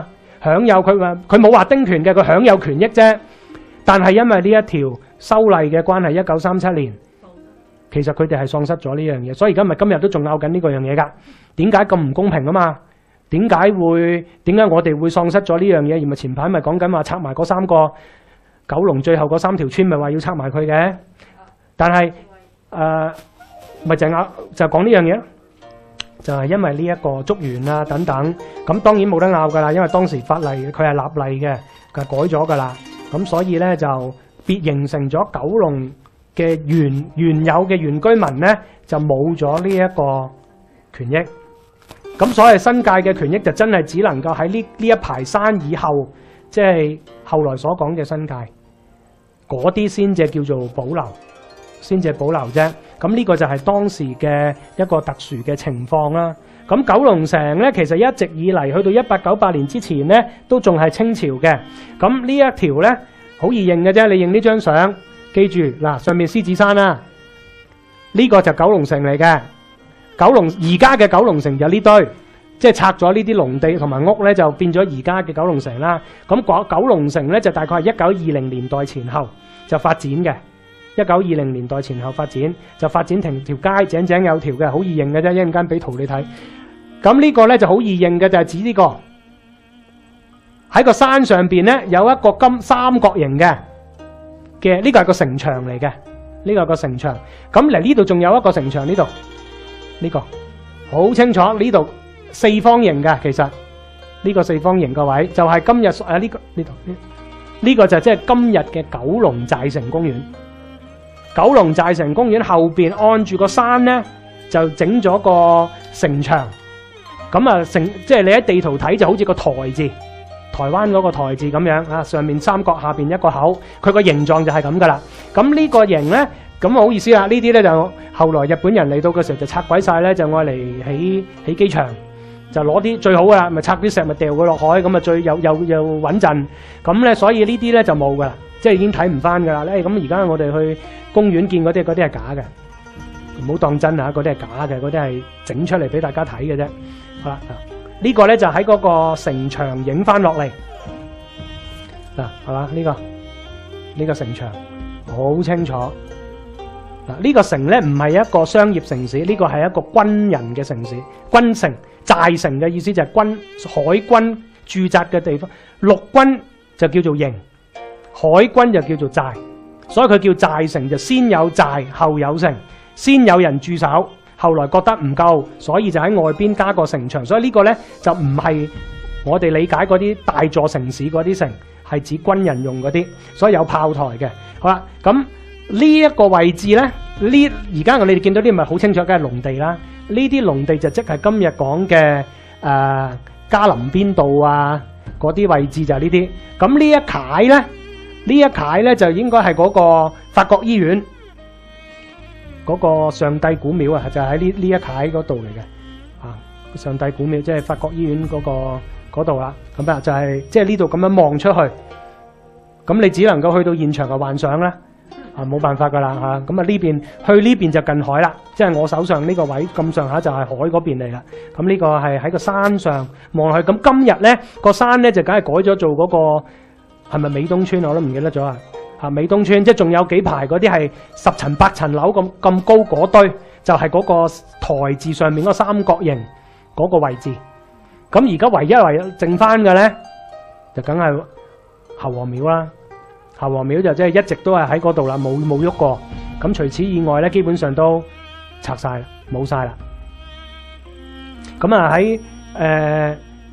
享有佢話佢冇話丁權嘅，佢享有權益啫。但係因為呢一條修例嘅關係，一九三七年，其實佢哋係喪失咗呢樣嘢，所以而家咪今日都仲拗緊呢個樣嘢㗎。點解咁唔公平啊嘛？點解會點解我哋會喪失咗呢樣嘢？而咪前排咪講緊話拆埋嗰三個九龍最後嗰三條村，咪話要拆埋佢嘅。但係誒，咪就拗就講呢樣嘢咯。就係因為呢一個竹園啊等等，咁當然冇得拗㗎啦，因為當時法例佢係立例嘅，佢係改咗㗎啦。咁所以咧就別形成咗九龍嘅原原有嘅原居民咧就冇咗呢一個權益。咁所謂新界嘅權益就真係只能夠喺呢呢一排山以後，即係後來所講嘅新界嗰啲先至叫做保留，先至保留啫。咁呢個就係當時嘅一個特殊嘅情況啦。咁九龍城咧，其實一直以嚟去到一八九八年之前咧，都仲係清朝嘅。咁呢一條咧好易認嘅啫，你認呢張相，記住嗱，上面獅子山啦，呢個就九龍城嚟嘅。九龍而家嘅九龍城就呢堆，即係拆咗呢啲農地同埋屋咧，就變咗而家嘅九龍城啦。咁講九龍城咧，就大概係一九二零年代前後就發展嘅。一九二零年代前後發展就發展成條街井井有條嘅，好易認嘅啫。一陣間俾圖你睇。咁呢個咧就好易認嘅，就係指呢個喺個山上邊咧有一個金三角形嘅嘅，呢個係個城牆嚟嘅，呢個係個城牆。咁嚟呢度仲有一個城牆，呢度呢個好清楚，呢度四方形嘅，其實呢個四方形個位就係今日誒呢個呢度呢個就即係今日嘅九龍寨城公園。九龍寨城公園後邊按住個山咧，就整咗個城牆。咁啊，城即係你喺地圖睇就好似個台字，台灣嗰個台字咁樣啊，上面三角，下邊一個口，佢個形狀就係咁噶啦。咁呢個形咧，咁好意思啦，呢啲咧就後來日本人嚟到嘅時候就拆鬼晒咧，就愛嚟起起機場，就攞啲最好噶啦，咪拆啲石咪掉佢落海，咁啊最又又又穩陣。咁咧，所以呢啲咧就冇噶啦。即係已經睇唔翻㗎啦！咧咁而家我哋去公園見嗰啲，嗰啲係假嘅，唔好當真啊！嗰啲係假嘅，嗰啲係整出嚟俾大家睇嘅啫。好啦，呢個咧就喺嗰個城牆影翻落嚟嗱，係嘛？呢個呢個城牆好清楚嗱。呢個城咧唔係一個商業城市，呢個係一個軍人嘅城市，軍城寨城嘅意思就係軍海軍駐紮嘅地方，陸軍就叫做營。海軍就叫做寨，所以佢叫寨城，就先有寨後有城，先有人駐守，後來覺得唔夠，所以就喺外邊加個城牆。所以呢個呢，就唔係我哋理解嗰啲大座城市嗰啲城，係指軍人用嗰啲，所以有炮台嘅。好啦，咁呢一個位置呢，呢而家我哋見到啲咪好清楚，梗係農地啦。呢啲農地就即係今日講嘅誒嘉林邊道啊嗰啲位置就係呢啲。咁呢一楷呢。呢一楷咧就應該係嗰個法國醫院嗰個上帝古廟啊，就喺呢呢一楷嗰度嚟嘅啊。上帝古廟即係法國醫院嗰個嗰度啦。咁啊就係即係呢度咁樣望出去，咁你只能夠去到現場嘅幻想啦。啊，冇辦法噶啦嚇。咁啊呢邊去呢邊就近海啦，即係我手上呢個位咁上下就係海嗰邊嚟啦。咁呢個係喺個山上望去。咁今日咧個山咧就梗係改咗做嗰個。係咪美東村我都唔記得咗啊！啊，美東村即係仲有幾排嗰啲係十層八層樓咁咁高嗰堆，就係、是、嗰個台字上面嗰三角形嗰個位置。咁而家唯一唯剩翻嘅咧，就梗係侯王廟啦。侯王廟就即係一直都係喺嗰度啦，冇冇喐過。咁除此以外咧，基本上都拆晒啦，冇晒啦。咁啊喺誒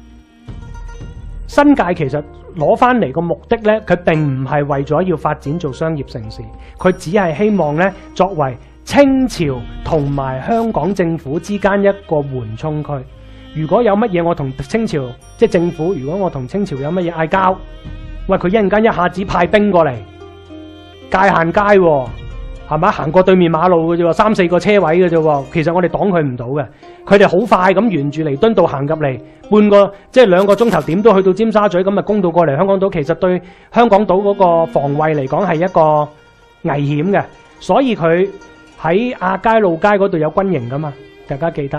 新界其實。攞翻嚟個目的呢，佢並唔係為咗要發展做商業城市，佢只係希望呢作為清朝同埋香港政府之間一個緩衝區。如果有乜嘢我同清朝即係政府，如果我同清朝有乜嘢嗌交，喂佢一陣間一下子派兵過嚟，界限街喎。係嘛？行過對面馬路嘅啫喎，三四個車位嘅啫喎。其實我哋擋佢唔到嘅，佢哋好快咁沿住彌敦道行入嚟，半個即係兩個鐘頭點都去到尖沙咀，咁啊攻到過嚟香港島。其實對香港島嗰個防衛嚟講係一個危險嘅，所以佢喺亞皆老街嗰度有軍營噶嘛，大家記得。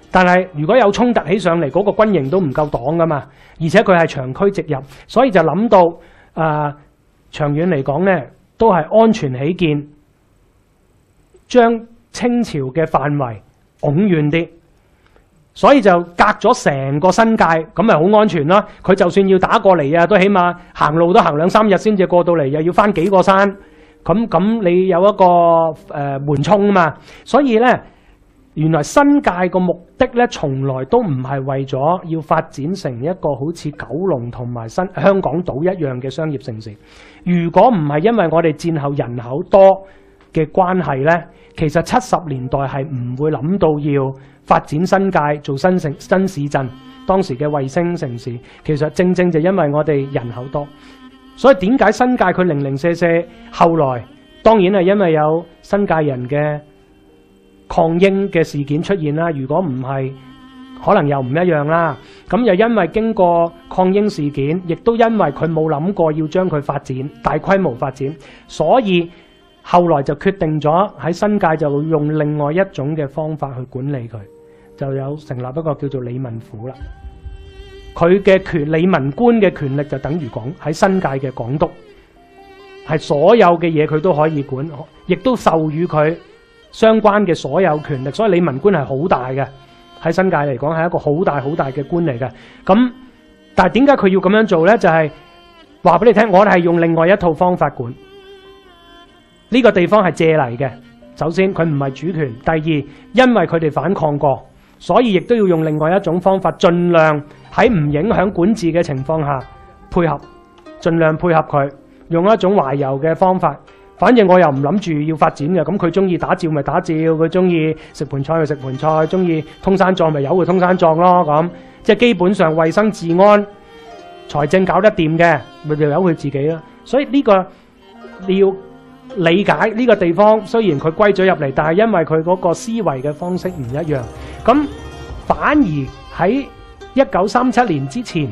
但係如果有衝突起上嚟，嗰、那個軍營都唔夠擋噶嘛，而且佢係長驅直入，所以就諗到誒、呃、長遠嚟講呢，都係安全起見，將清朝嘅範圍拱遠啲，所以就隔咗成個新界，咁咪好安全啦。佢就算要打過嚟啊，都起碼行路都行兩三日先至過到嚟，又要翻幾個山，咁咁你有一個誒、呃、緩衝啊嘛，所以呢。原來新界個目的咧，從來都唔係為咗要發展成一個好似九龍同埋新香港島一樣嘅商業城市。如果唔係因為我哋戰後人口多嘅關係呢，其實七十年代係唔會諗到要發展新界做新城新市鎮，當時嘅衛星城市。其實正正就因為我哋人口多，所以點解新界佢零零舍舍，後來當然係因為有新界人嘅抗英嘅事件出現啦，如果唔係，可能又唔一樣啦。咁又因為經過抗英事件，亦都因為佢冇諗過要將佢發展大規模發展，所以後來就決定咗喺新界就用另外一種嘅方法去管理佢，就有成立一個叫做理民府啦。佢嘅權理民官嘅權力就等於港喺新界嘅港督，係所有嘅嘢佢都可以管，亦都授予佢相關嘅所有權力，所以理民官係好大嘅，喺新界嚟講係一個好大好大嘅官嚟嘅。咁但係點解佢要咁樣做呢？就係話俾你聽，我哋係用另外一套方法管呢個地方係借嚟嘅。首先佢唔係主權，第二因為佢哋反抗過，所以亦都要用另外一種方法，盡量喺唔影響管治嘅情況下配合，盡量配合佢，用一種懷柔嘅方法。反正我又唔諗住要發展嘅，咁佢中意打醮咪打醮，佢中意食盤菜就食盤菜，中意通山葬咪由佢通山葬咯。咁即係基本上衛生治安、財政搞得掂嘅，咪就由佢自己啦。所以呢個你要理解呢個地方，雖然佢歸咗入嚟，但係因為佢嗰個思維嘅方式唔一樣，咁反而喺一九三七年之前，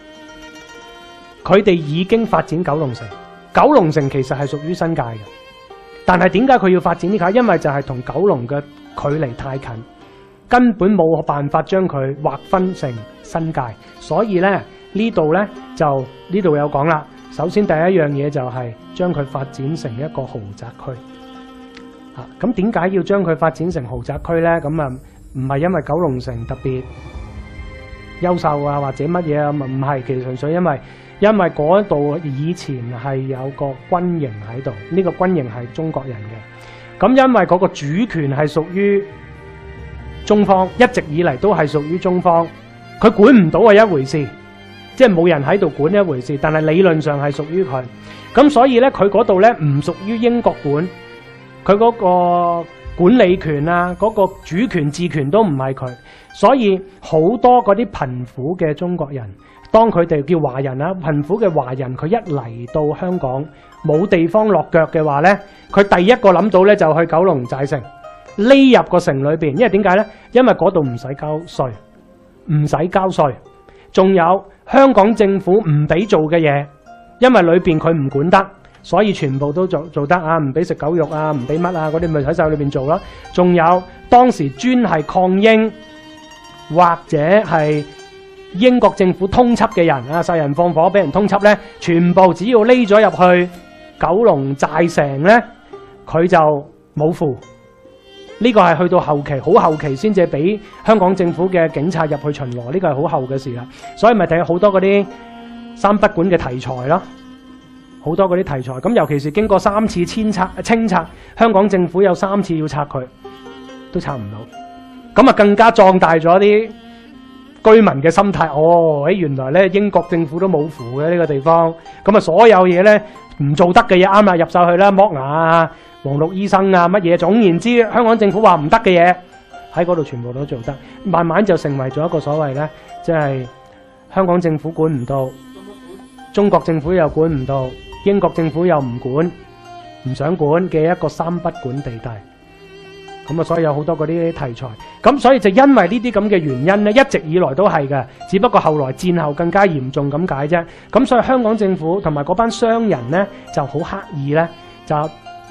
佢哋已經發展九龍城。九龍城其實係屬於新界嘅，但係點解佢要發展呢個？因為就係同九龍嘅距離太近，根本冇辦法將佢劃分成新界，所以咧呢度咧就呢度有講啦。首先第一樣嘢就係將佢發展成一個豪宅區。啊，咁點解要將佢發展成豪宅區咧？咁啊唔係因為九龍城特別優秀啊，或者乜嘢啊？唔係，其實純粹因為。因為嗰度以前係有個軍營喺度，呢個軍營係中國人嘅。咁因為嗰個主權係屬於中方，一直以嚟都係屬於中方。佢管唔到係一回事，即係冇人喺度管一回事。但係理論上係屬於佢。咁所以呢，佢嗰度呢唔屬於英國管，佢嗰個管理權啊，嗰個主權治權都唔係佢。所以好多嗰啲貧苦嘅中國人。當佢哋叫華人啦，貧苦嘅華人，佢一嚟到香港冇地方落腳嘅話呢，佢第一個諗到呢就去九龍寨城，匿入個城裏邊。因為點解呢？因為嗰度唔使交稅，唔使交稅，仲有香港政府唔俾做嘅嘢，因為裏邊佢唔管得，所以全部都做做得啊，唔俾食狗肉啊，唔俾乜啊，嗰啲咪喺晒裏邊做咯。仲有當時專係抗英或者係英國政府通緝嘅人啊，殺人放火俾人通緝呢，全部只要匿咗入去九龍寨城呢，佢就冇符。呢個係去到後期，好後期先至俾香港政府嘅警察入去巡邏，呢個係好後嘅事啦。所以咪睇好多嗰啲三不管嘅題材咯，好多嗰啲題材。咁尤其是經過三次遷拆清拆，香港政府有三次要拆佢，都拆唔到。咁啊更加壯大咗啲居民嘅心態，哦，誒原來咧英國政府都冇符嘅呢個地方，咁啊所有嘢咧唔做得嘅嘢啱啦，入晒去啦，剝牙啊、黃綠醫生啊乜嘢，總言之，香港政府話唔得嘅嘢喺嗰度全部都做得，慢慢就成為咗一個所謂咧，即係香港政府管唔到，中國政府又管唔到，英國政府又唔管，唔想管嘅一個三不管地帶。咁啊，所以有好多嗰啲題材，咁所以就因為呢啲咁嘅原因咧，一直以來都係嘅，只不過後來戰後更加嚴重咁解啫。咁所以香港政府同埋嗰班商人咧，就好刻意咧，就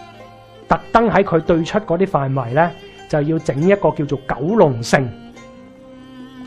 特登喺佢對出嗰啲範圍咧，就要整一個叫做九龍城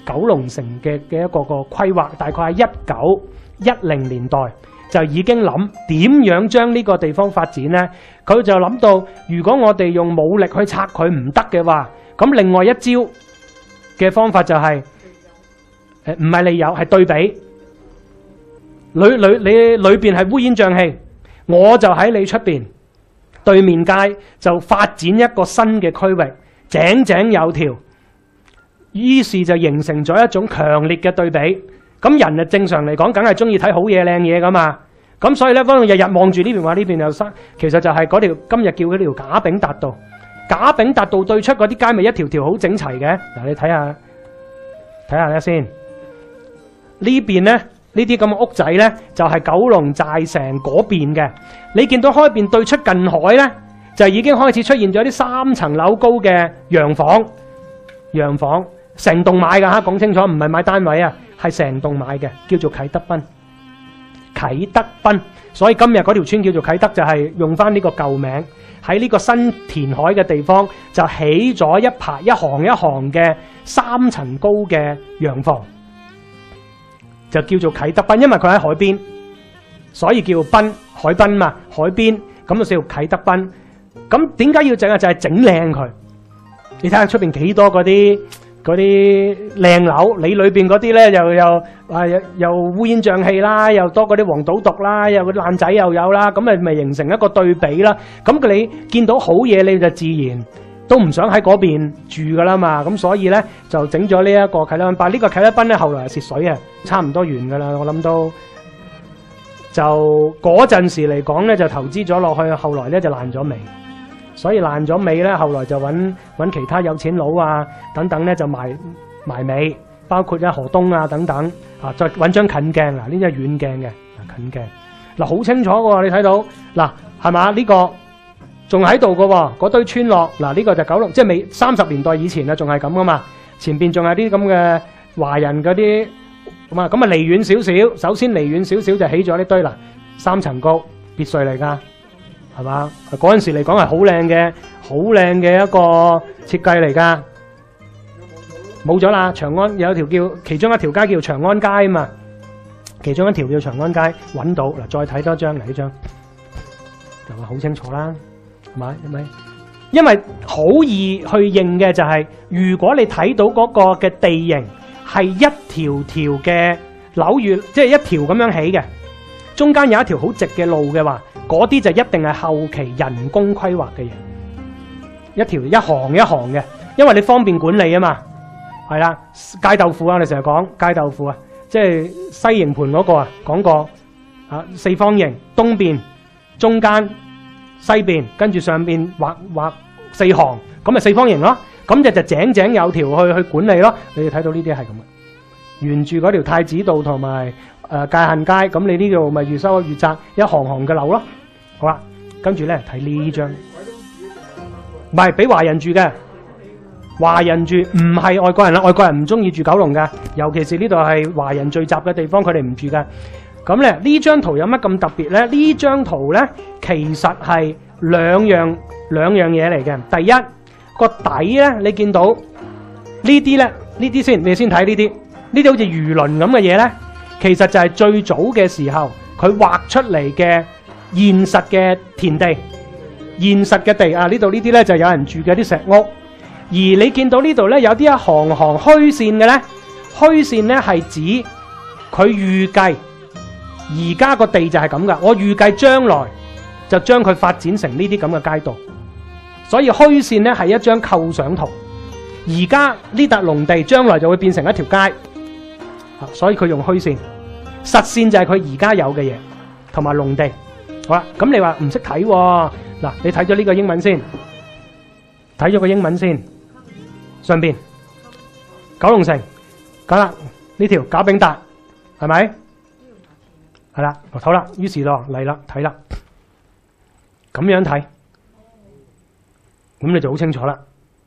九龍城嘅嘅一個個規劃，大概喺一九一零年代就已經諗點樣將呢個地方發展呢？佢就諗到，如果我哋用武力去拆佢唔得嘅話，咁另外一招嘅方法就係誒唔係利誘，係對比。裏裏你裏邊係烏煙瘴氣，我就喺你出邊對面街就發展一個新嘅區域，井井有條。於是就形成咗一種強烈嘅對比。咁人啊正常嚟講，梗係中意睇好嘢靚嘢噶嘛。咁所以咧，當日日望住呢邊話呢邊有山，其實就係嗰條今日叫嗰條賈炳達道。賈炳達道對出嗰啲街咪一條條好整齊嘅。嗱，你睇下睇下咧先。呢邊咧呢啲咁嘅屋仔咧，就係九龍寨城嗰邊嘅。你見到開邊對出近海咧，就已經開始出現咗啲三層樓高嘅洋房，洋房成棟買㗎嚇，講清楚，唔係買單位啊，係成棟買嘅，叫做啟德濱。啟德濱，所以今日嗰條村叫做啟德，就係用翻呢個舊名。喺呢個新填海嘅地方，就起咗一排一行一行嘅三層高嘅洋房，就叫做啟德濱。因為佢喺海邊，所以叫濱，海濱嘛，海邊咁就叫啟德濱。咁點解要整啊？就係整靚佢。你睇下出邊幾多嗰啲嗰啲靚樓，你裏邊嗰啲咧又又啊又又烏煙瘴氣啦，又多嗰啲黃賭毒啦，又嗰啲爛仔又有啦，咁咪咪形成一個對比啦。咁你見到好嘢，你就自然都唔想喺嗰邊住噶啦嘛。咁所以咧就整咗呢一個啟德濱。但係呢個啟德濱咧後來係蝕水啊，差唔多完噶啦。我諗到就嗰陣時嚟講咧，就投資咗落去，後來咧就爛咗尾。所以爛咗尾咧，後來就揾揾其他有錢佬啊等等咧就埋埋尾，包括咧何東啊等等啊，再揾張近鏡嗱，呢啲係遠鏡嘅近鏡嗱，好清楚喎，你睇到嗱係嘛？呢個仲喺度嘅喎，嗰堆村落嗱，呢個就九龍，即係未三十年代以前啊，仲係咁噶嘛，前邊仲有啲咁嘅華人嗰啲咁啊，咁啊離遠少少，首先離遠少少就起咗呢堆嗱，三層高別墅嚟㗎。係嘛？嗰陣時嚟講係好靚嘅，好靚嘅一個設計嚟㗎。冇咗啦，長安有條叫其中一條街叫長安街啊嘛，其中一條叫長安街揾到嗱，再睇多張嚟呢張，就話好清楚啦，係咪？係咪？因為好易去認嘅就係、是，如果你睇到嗰個嘅地形係一條條嘅樓宇，即係一條咁樣起嘅，中間有一條好直嘅路嘅話。嗰啲就一定係後期人工規劃嘅嘢，一條一行一行嘅，因為你方便管理啊嘛，係啦，街豆腐啊，我哋成日講街豆腐啊，即係西營盤嗰個啊，講過啊，四方形，東邊、中間、西邊，跟住上邊畫畫四行，咁咪四方形咯，咁就就井井有條去去管理咯。你哋睇到呢啲係咁嘅，沿住嗰條太子道同埋誒界限街，咁你呢度咪越收越窄，一行行嘅樓咯。好啦，跟住咧睇呢張，唔係俾華人住嘅，華人住唔係外國人啦，外國人唔中意住九龍嘅，尤其是呢度係華人聚集嘅地方，佢哋唔住嘅。咁咧呢張圖有乜咁特別咧？呢張圖咧其實係兩樣兩樣嘢嚟嘅。第一個底咧，你見到呢啲咧，呢啲先，你先睇呢啲，呢啲好似魚鱗咁嘅嘢咧，其實就係最早嘅時候佢畫出嚟嘅。現實嘅田地，現實嘅地啊！呢度呢啲咧就有人住嘅啲石屋，而你見到呢度咧有啲一行行虛線嘅咧，虛線咧係指佢預計而家個地就係咁噶，我預計將來就將佢發展成呢啲咁嘅街道，所以虛線咧係一張構想圖。而家呢笪農地將來就會變成一條街，所以佢用虛線，實線就係佢而家有嘅嘢同埋農地。好啦，咁你話唔識睇喎？嗱，你睇咗呢個英文先，睇咗個英文先，上邊九龍城，咁啦，呢條賈炳達係咪？係啦，好啦，於是咯嚟啦，睇啦，咁樣睇，咁你就好清楚啦。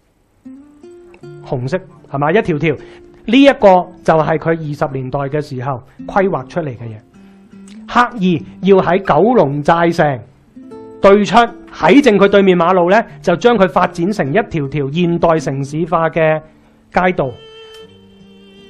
紅色係咪？一條條，呢一個就係佢二十年代嘅時候規劃出嚟嘅嘢。刻意要喺九龍寨城對出喺正佢對面馬路呢，就將佢發展成一條條現代城市化嘅街道。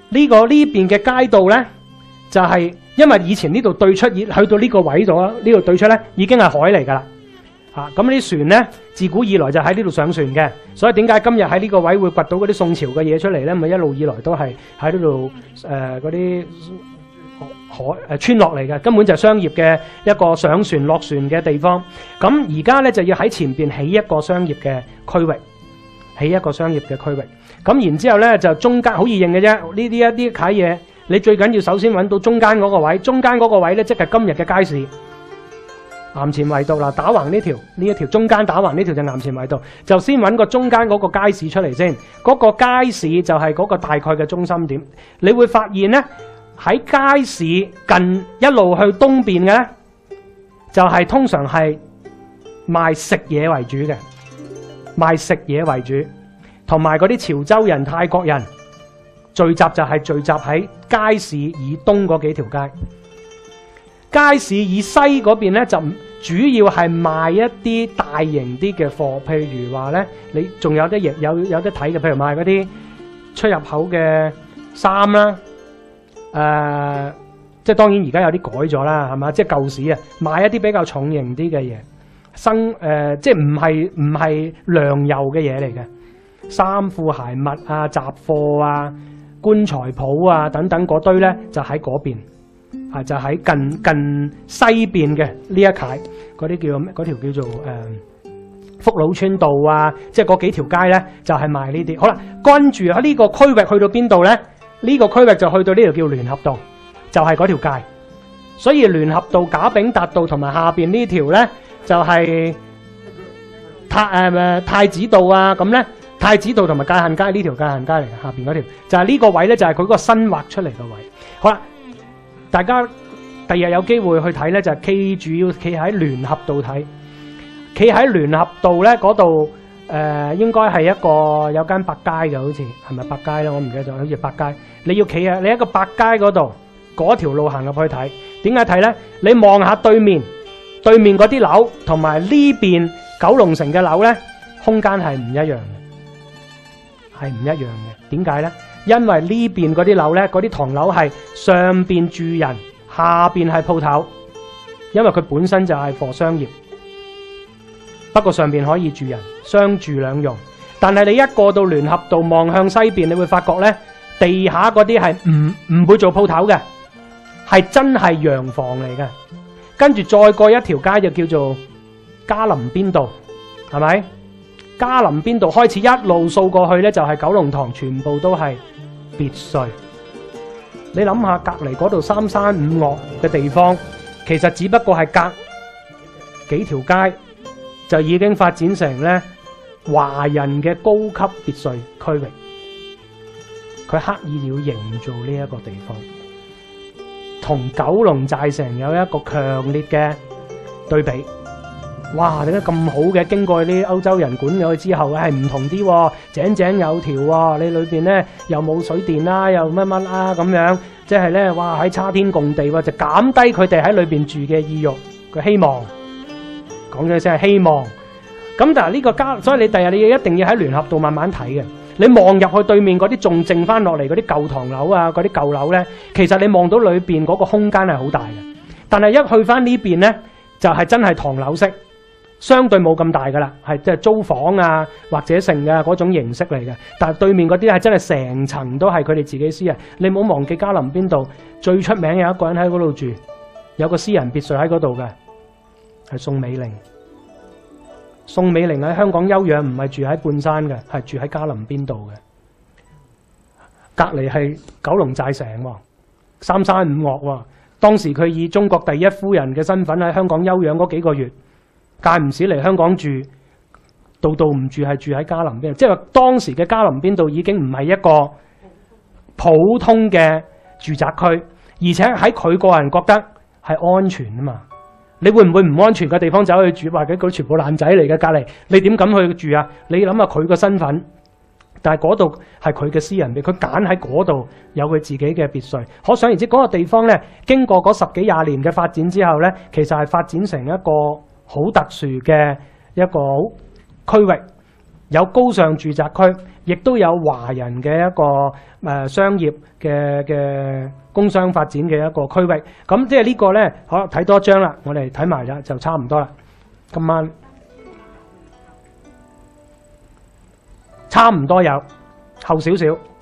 呢個呢邊嘅街道咧，就係因為以前呢度對出，去到呢個位度啦，呢度對出咧已經係海嚟㗎啦。啊，咁啲船咧，自古以來就喺呢度上船嘅，所以點解今日喺呢個位會掘到嗰啲宋朝嘅嘢出嚟咧？咪一路以來都係喺呢度誒嗰啲海誒村落嚟嘅，根本就係商業嘅一個上船落船嘅地方。咁而家咧就要喺前邊起一個商業嘅區域，起一個商業嘅區域。咁然之後咧就中間好易認嘅啫，呢啲一啲啓嘢，你最緊要首先揾到中間嗰個位，中間嗰個位咧即係今日嘅街市。岩前圍道啦，打橫呢條呢一條中間打橫呢條就岩前圍道，就先揾個中間嗰個街市出嚟先。嗰、嗰個街市就係嗰個大概嘅中心點。你會發現呢，喺街市近一路去東邊嘅呢，就係、係、通常係賣食嘢為主嘅，賣食嘢為主，同埋嗰啲潮州人、泰國人聚集就係聚集喺街市以東嗰幾條街。街市以西嗰邊咧，就主要係賣一啲大型啲嘅貨，譬如話咧，你仲有啲有有得睇嘅，譬如賣嗰啲出入口嘅衫啦，誒、呃，即係當然而家有啲改咗啦，係嘛？即係舊時啊，賣一啲比較重型啲嘅嘢，生誒、呃，即係唔係唔係糧油嘅嘢嚟嘅，衫褲鞋襪啊、雜貨啊、棺材鋪啊等等嗰堆咧，就喺嗰邊。啊，就喺近近西邊嘅呢一塊，嗰啲叫咩？嗰條叫做誒、呃、福佬村道啊，即係嗰幾條街咧，就係、是、賣呢啲。好啦，跟住喺呢個區域去到邊度咧？呢、這個區域就去到呢條叫聯合道，就係、是、嗰條街。所以聯合道、賈炳達道同埋下邊呢條咧，就係、是、太誒、呃、太子道啊。咁咧，太子道同埋界限街呢條界限街嚟嘅，下邊嗰條就係、是、呢個位咧，就係佢個新劃出嚟嘅位。好啦。大家第日有機會去睇咧，就係企住要企喺聯合道睇，企喺聯合道咧嗰度誒，應該係一個有間百佳嘅，好似係咪百佳咧？我唔記得咗，好似百佳。你要企喺你一個百佳嗰度，嗰條路行入去睇。點解睇咧？你望下對面，對面嗰啲樓同埋呢邊九龍城嘅樓咧，空間係唔一樣嘅，係唔一樣嘅。點解咧？因為呢邊嗰啲樓咧，嗰啲唐樓係上邊住人，下邊係鋪頭，因為佢本身就係貨商業。不過上邊可以住人，相住兩用。但係你一過到聯合道望向西邊，你會發覺咧，地下嗰啲係唔唔會做鋪頭嘅，係真係洋房嚟嘅。跟住再過一條街就叫做嘉林邊道，係咪？嘉林邊道開始一路掃過去咧，就係九龍塘，全部都係別墅。你諗下隔籬嗰度三山五岳嘅地方，其實只不過係隔幾條街就已經發展成咧華人嘅高級別墅區域。佢刻意要營造呢一個地方，同九龍寨城有一個強烈嘅對比。哇！點解咁好嘅？經過啲歐洲人管咗之後，係唔同啲喎，井井有條喎。你裏邊咧又冇水電啦，又乜乜啦咁樣，即係咧哇喺差天共地喎，就減低佢哋喺裏邊住嘅意欲，佢希望講咗聲係希望。咁但係呢個家，所以你第日你一定要喺聯合道慢慢睇嘅。你望入去對面嗰啲仲剩翻落嚟嗰啲舊唐樓啊，嗰啲舊樓咧，其實你望到裏邊嗰個空間係好大嘅。但係一去翻呢邊咧，就係真係唐樓式。相對冇咁大噶啦，係即係租房啊或者成嘅嗰種形式嚟嘅。但係對面嗰啲係真係成層都係佢哋自己私人。你唔好忘記嘉林邊度最出名有一個人喺嗰度住，有個私人別墅喺嗰度嘅，係宋美齡。宋美齡喺香港休養，唔係住喺半山嘅，係住喺嘉林邊度嘅。隔離係九龍寨城喎，三山五岳喎。當時佢以中國第一夫人嘅身份喺香港休養嗰幾個月。間唔時嚟香港住，度度唔住係住喺嘉林邊，即係話當時嘅嘉林邊度已經唔係一個普通嘅住宅區，而且喺佢個人覺得係安全啊嘛。你會唔會唔安全嘅地方走去住，或者佢全部爛仔嚟嘅隔離，你點敢去住啊？你諗下佢個身份，但係嗰度係佢嘅私人地，佢揀喺嗰度有佢自己嘅別墅，可想而知嗰個地方咧，經過嗰十幾廿年嘅發展之後咧，其實係發展成一個好特殊嘅一個區域， 有高尚住宅區，亦都有華人嘅一個誒、呃、商業嘅嘅工商發展嘅一個區域。咁即係呢個咧，好睇多一張啦，我哋睇埋啦，就差唔多啦。今晚差唔多有後少少，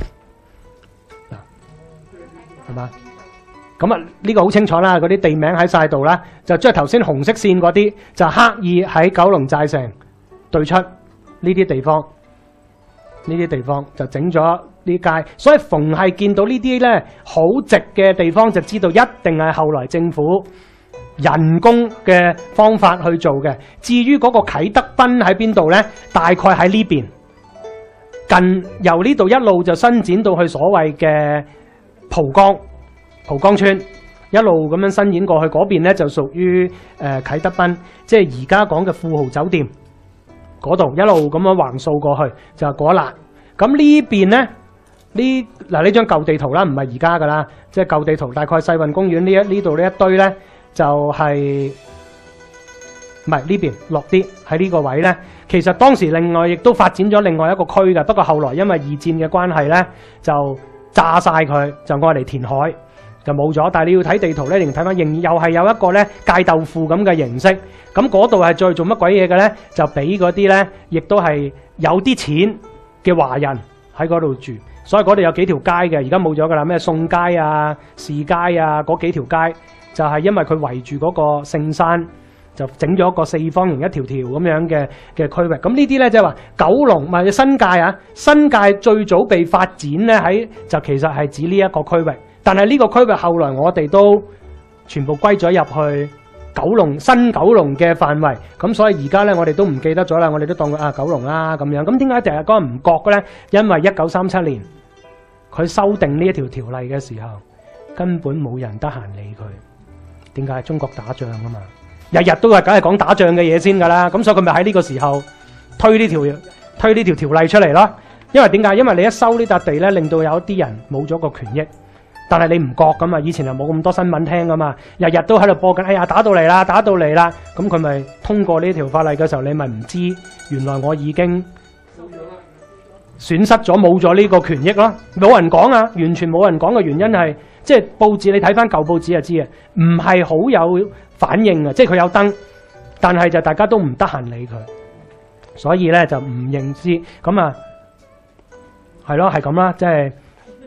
係嘛？咁啊，呢個好清楚啦，嗰啲地名喺晒度啦，就將頭先紅色線嗰啲就刻意喺九龍寨城對出。呢啲地方，呢啲地方就整咗呢街，所以逢係見到呢啲咧好直嘅地方，就知道一定係後來政府人工嘅方法去做嘅。至於嗰個啟德濱喺邊度咧，大概喺呢邊，近由呢度一路就伸展到去所謂嘅蒲崗蒲崗村，一路咁樣伸展過去嗰邊咧就屬於誒啟德濱，即係而家講嘅富豪酒店。嗰度一路咁樣橫掃過去就係嗰一欄。咁呢邊咧，呢嗱呢張舊地圖啦，唔係而家噶啦，即係舊地圖，大概世運公園呢一呢度呢一堆咧，就係唔係呢邊落啲喺呢個位咧。其實當時另外亦都發展咗另外一個區嘅，不過後來因為二戰嘅關係咧，就炸晒佢，就愛嚟填海。就冇咗，但係你要睇地圖咧，你睇翻仍又係有一個咧界豆腐咁嘅形式。咁嗰度係再做乜鬼嘢嘅咧？就俾嗰啲咧，亦都係有啲錢嘅華人喺嗰度住，所以嗰度有幾條街嘅，而家冇咗噶啦。咩宋街啊、士街啊，嗰幾條街就係因為佢圍住嗰個聖山，就整咗一個四方形一條條咁樣嘅嘅區域。咁呢啲咧即係話九龍或者新界啊，新界最早被發展咧喺就其實係指呢一個區域。但係呢個區域後來我哋都全部歸咗入去九龍新九龍嘅範圍，咁所以而家咧我哋都唔記得咗啦，我哋都當佢啊九龍啦咁樣。咁點解成日嗰人唔覺嘅咧？因為一九三七年佢修訂呢一條條例嘅時候，根本冇人得閒理佢。點解？中國打仗啊嘛，日日都係梗係講打仗嘅嘢先㗎啦。咁所以佢咪喺呢個時候推呢條推呢條條例出嚟咯。因為點解？因為你一收呢笪地咧，令到有啲人冇咗個權益。但係你唔覺噶嘛？以前又冇咁多新聞聽噶嘛，日日都喺度播緊。哎呀，打到嚟啦，打到嚟啦！咁佢咪通過呢條法例嘅時候，你咪唔知原來我已經損失咗冇咗呢個權益咯。冇人講啊，完全冇人講嘅原因係，即係報紙你睇翻舊報紙就知啊，唔係好有反應啊。即係佢有登，但係就大家都唔得閒理佢，所以咧就唔認知。咁啊，係咯，係咁啦，即係。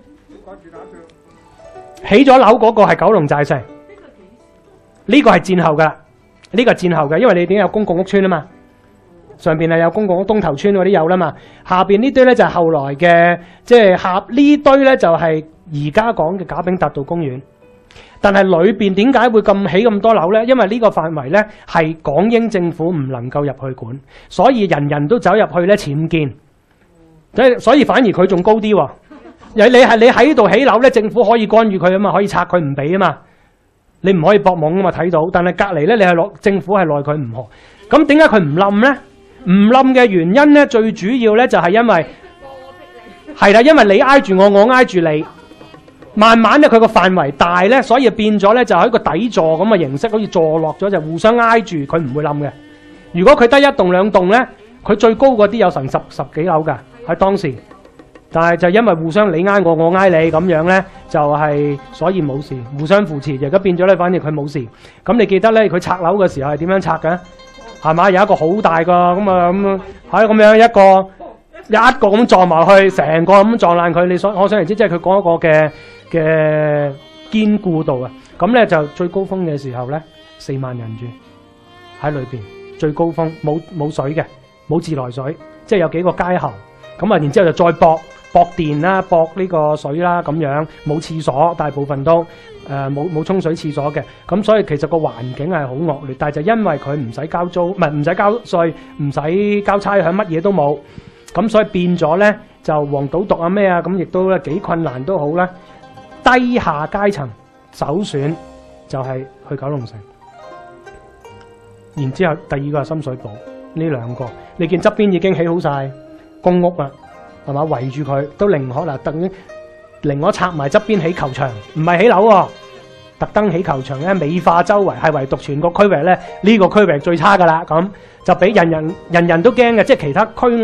起咗樓嗰個係九龍寨城，呢個係戰後噶，呢個係戰後嘅，因為你點解有公共屋邨啊嘛？上邊係有公共屋，東頭村嗰啲有啦嘛，下邊呢堆咧就係後來嘅，即係下呢堆咧就係而家講嘅賈炳達道公園。但係裏邊點解會咁起咁多樓咧？因為呢個範圍咧係港英政府唔能夠入去管，所以人人都走入去咧僭建，即係所以反而佢仲高啲喎。你係你喺度起樓咧，政府可以干預佢啊嘛，可以拆佢唔俾啊嘛，你唔可以搏懵啊嘛睇到。但係隔離咧，你係落政府係奈佢唔何。咁點解佢唔冧咧？唔冧嘅原因咧，最主要咧就係因為係啦，因為你挨住我，我挨住你，慢慢咧佢個範圍大咧，所以變咗咧就係一個底座咁嘅形式，好似坐落咗就互相挨住，佢唔會冧嘅。如果佢得一棟兩棟咧，佢最高嗰啲有成十十幾樓㗎喺當時。但係就因為互相你挨我，我挨你咁樣咧，就係、是、所以冇事，互相扶持。而家變咗咧，反正佢冇事。咁你記得咧，佢拆樓嘅時候係點樣拆嘅？係嘛？有一個好大個咁啊咁，喺咁樣一個一個咁撞埋去，成個咁撞爛佢。你所可想而知，即係佢嗰個嘅嘅堅固度啊。咁咧就最高峰嘅時候咧，四萬人住喺裏邊，最高峰冇冇水嘅，冇自來水，即係有幾個街喉。咁啊，然之後就再駁。駁電啦，駁呢個水啦，咁樣冇廁所，大部分都誒冇冇沖水廁所嘅，咁所以其實個環境係好惡劣。但係就因為佢唔使交租，唔係唔使交稅，唔使交差餉，乜嘢都冇，咁所以變咗咧就黃賭毒啊咩啊，咁亦都咧幾困難都好啦。低下階層首選就係去九龍城，然之後第二個係深水埗，呢兩個你見側邊已經起好晒公屋啦。係嘛？圍住佢都寧可嗱，等於寧可拆埋側邊起球場，唔係起樓喎，特登起球場咧，美化周圍，係唯獨全個區域咧，呢個區域最差噶啦，咁就俾人人人人都驚嘅，即係其他區屋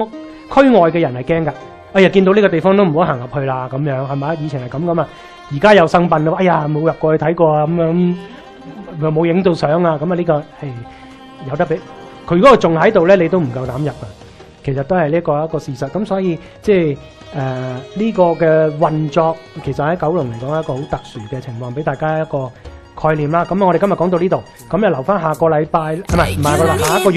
區外嘅人係驚㗎。哎呀，見到呢個地方都唔好行入去啦，咁樣係咪？以前係咁噶嘛，而家又生病咯。哎呀，冇入過去睇過啊，咁樣又冇影到相啊，咁啊呢個係有得俾佢。如果仲喺度咧，你都唔夠膽入啊。其實都係呢個一個事實。咁所以即係誒呢個嘅運作，其實喺九龍嚟講係一個好特殊嘅情況，俾大家一個概念啦。咁我哋今日講到呢度，咁就留翻下個禮拜，唔係唔係個下一個月。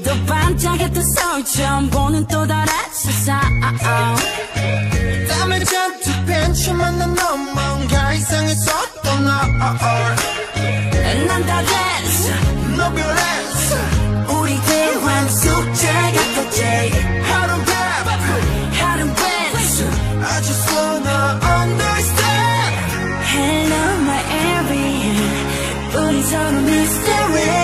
Hello my area, 우리 서로 mystery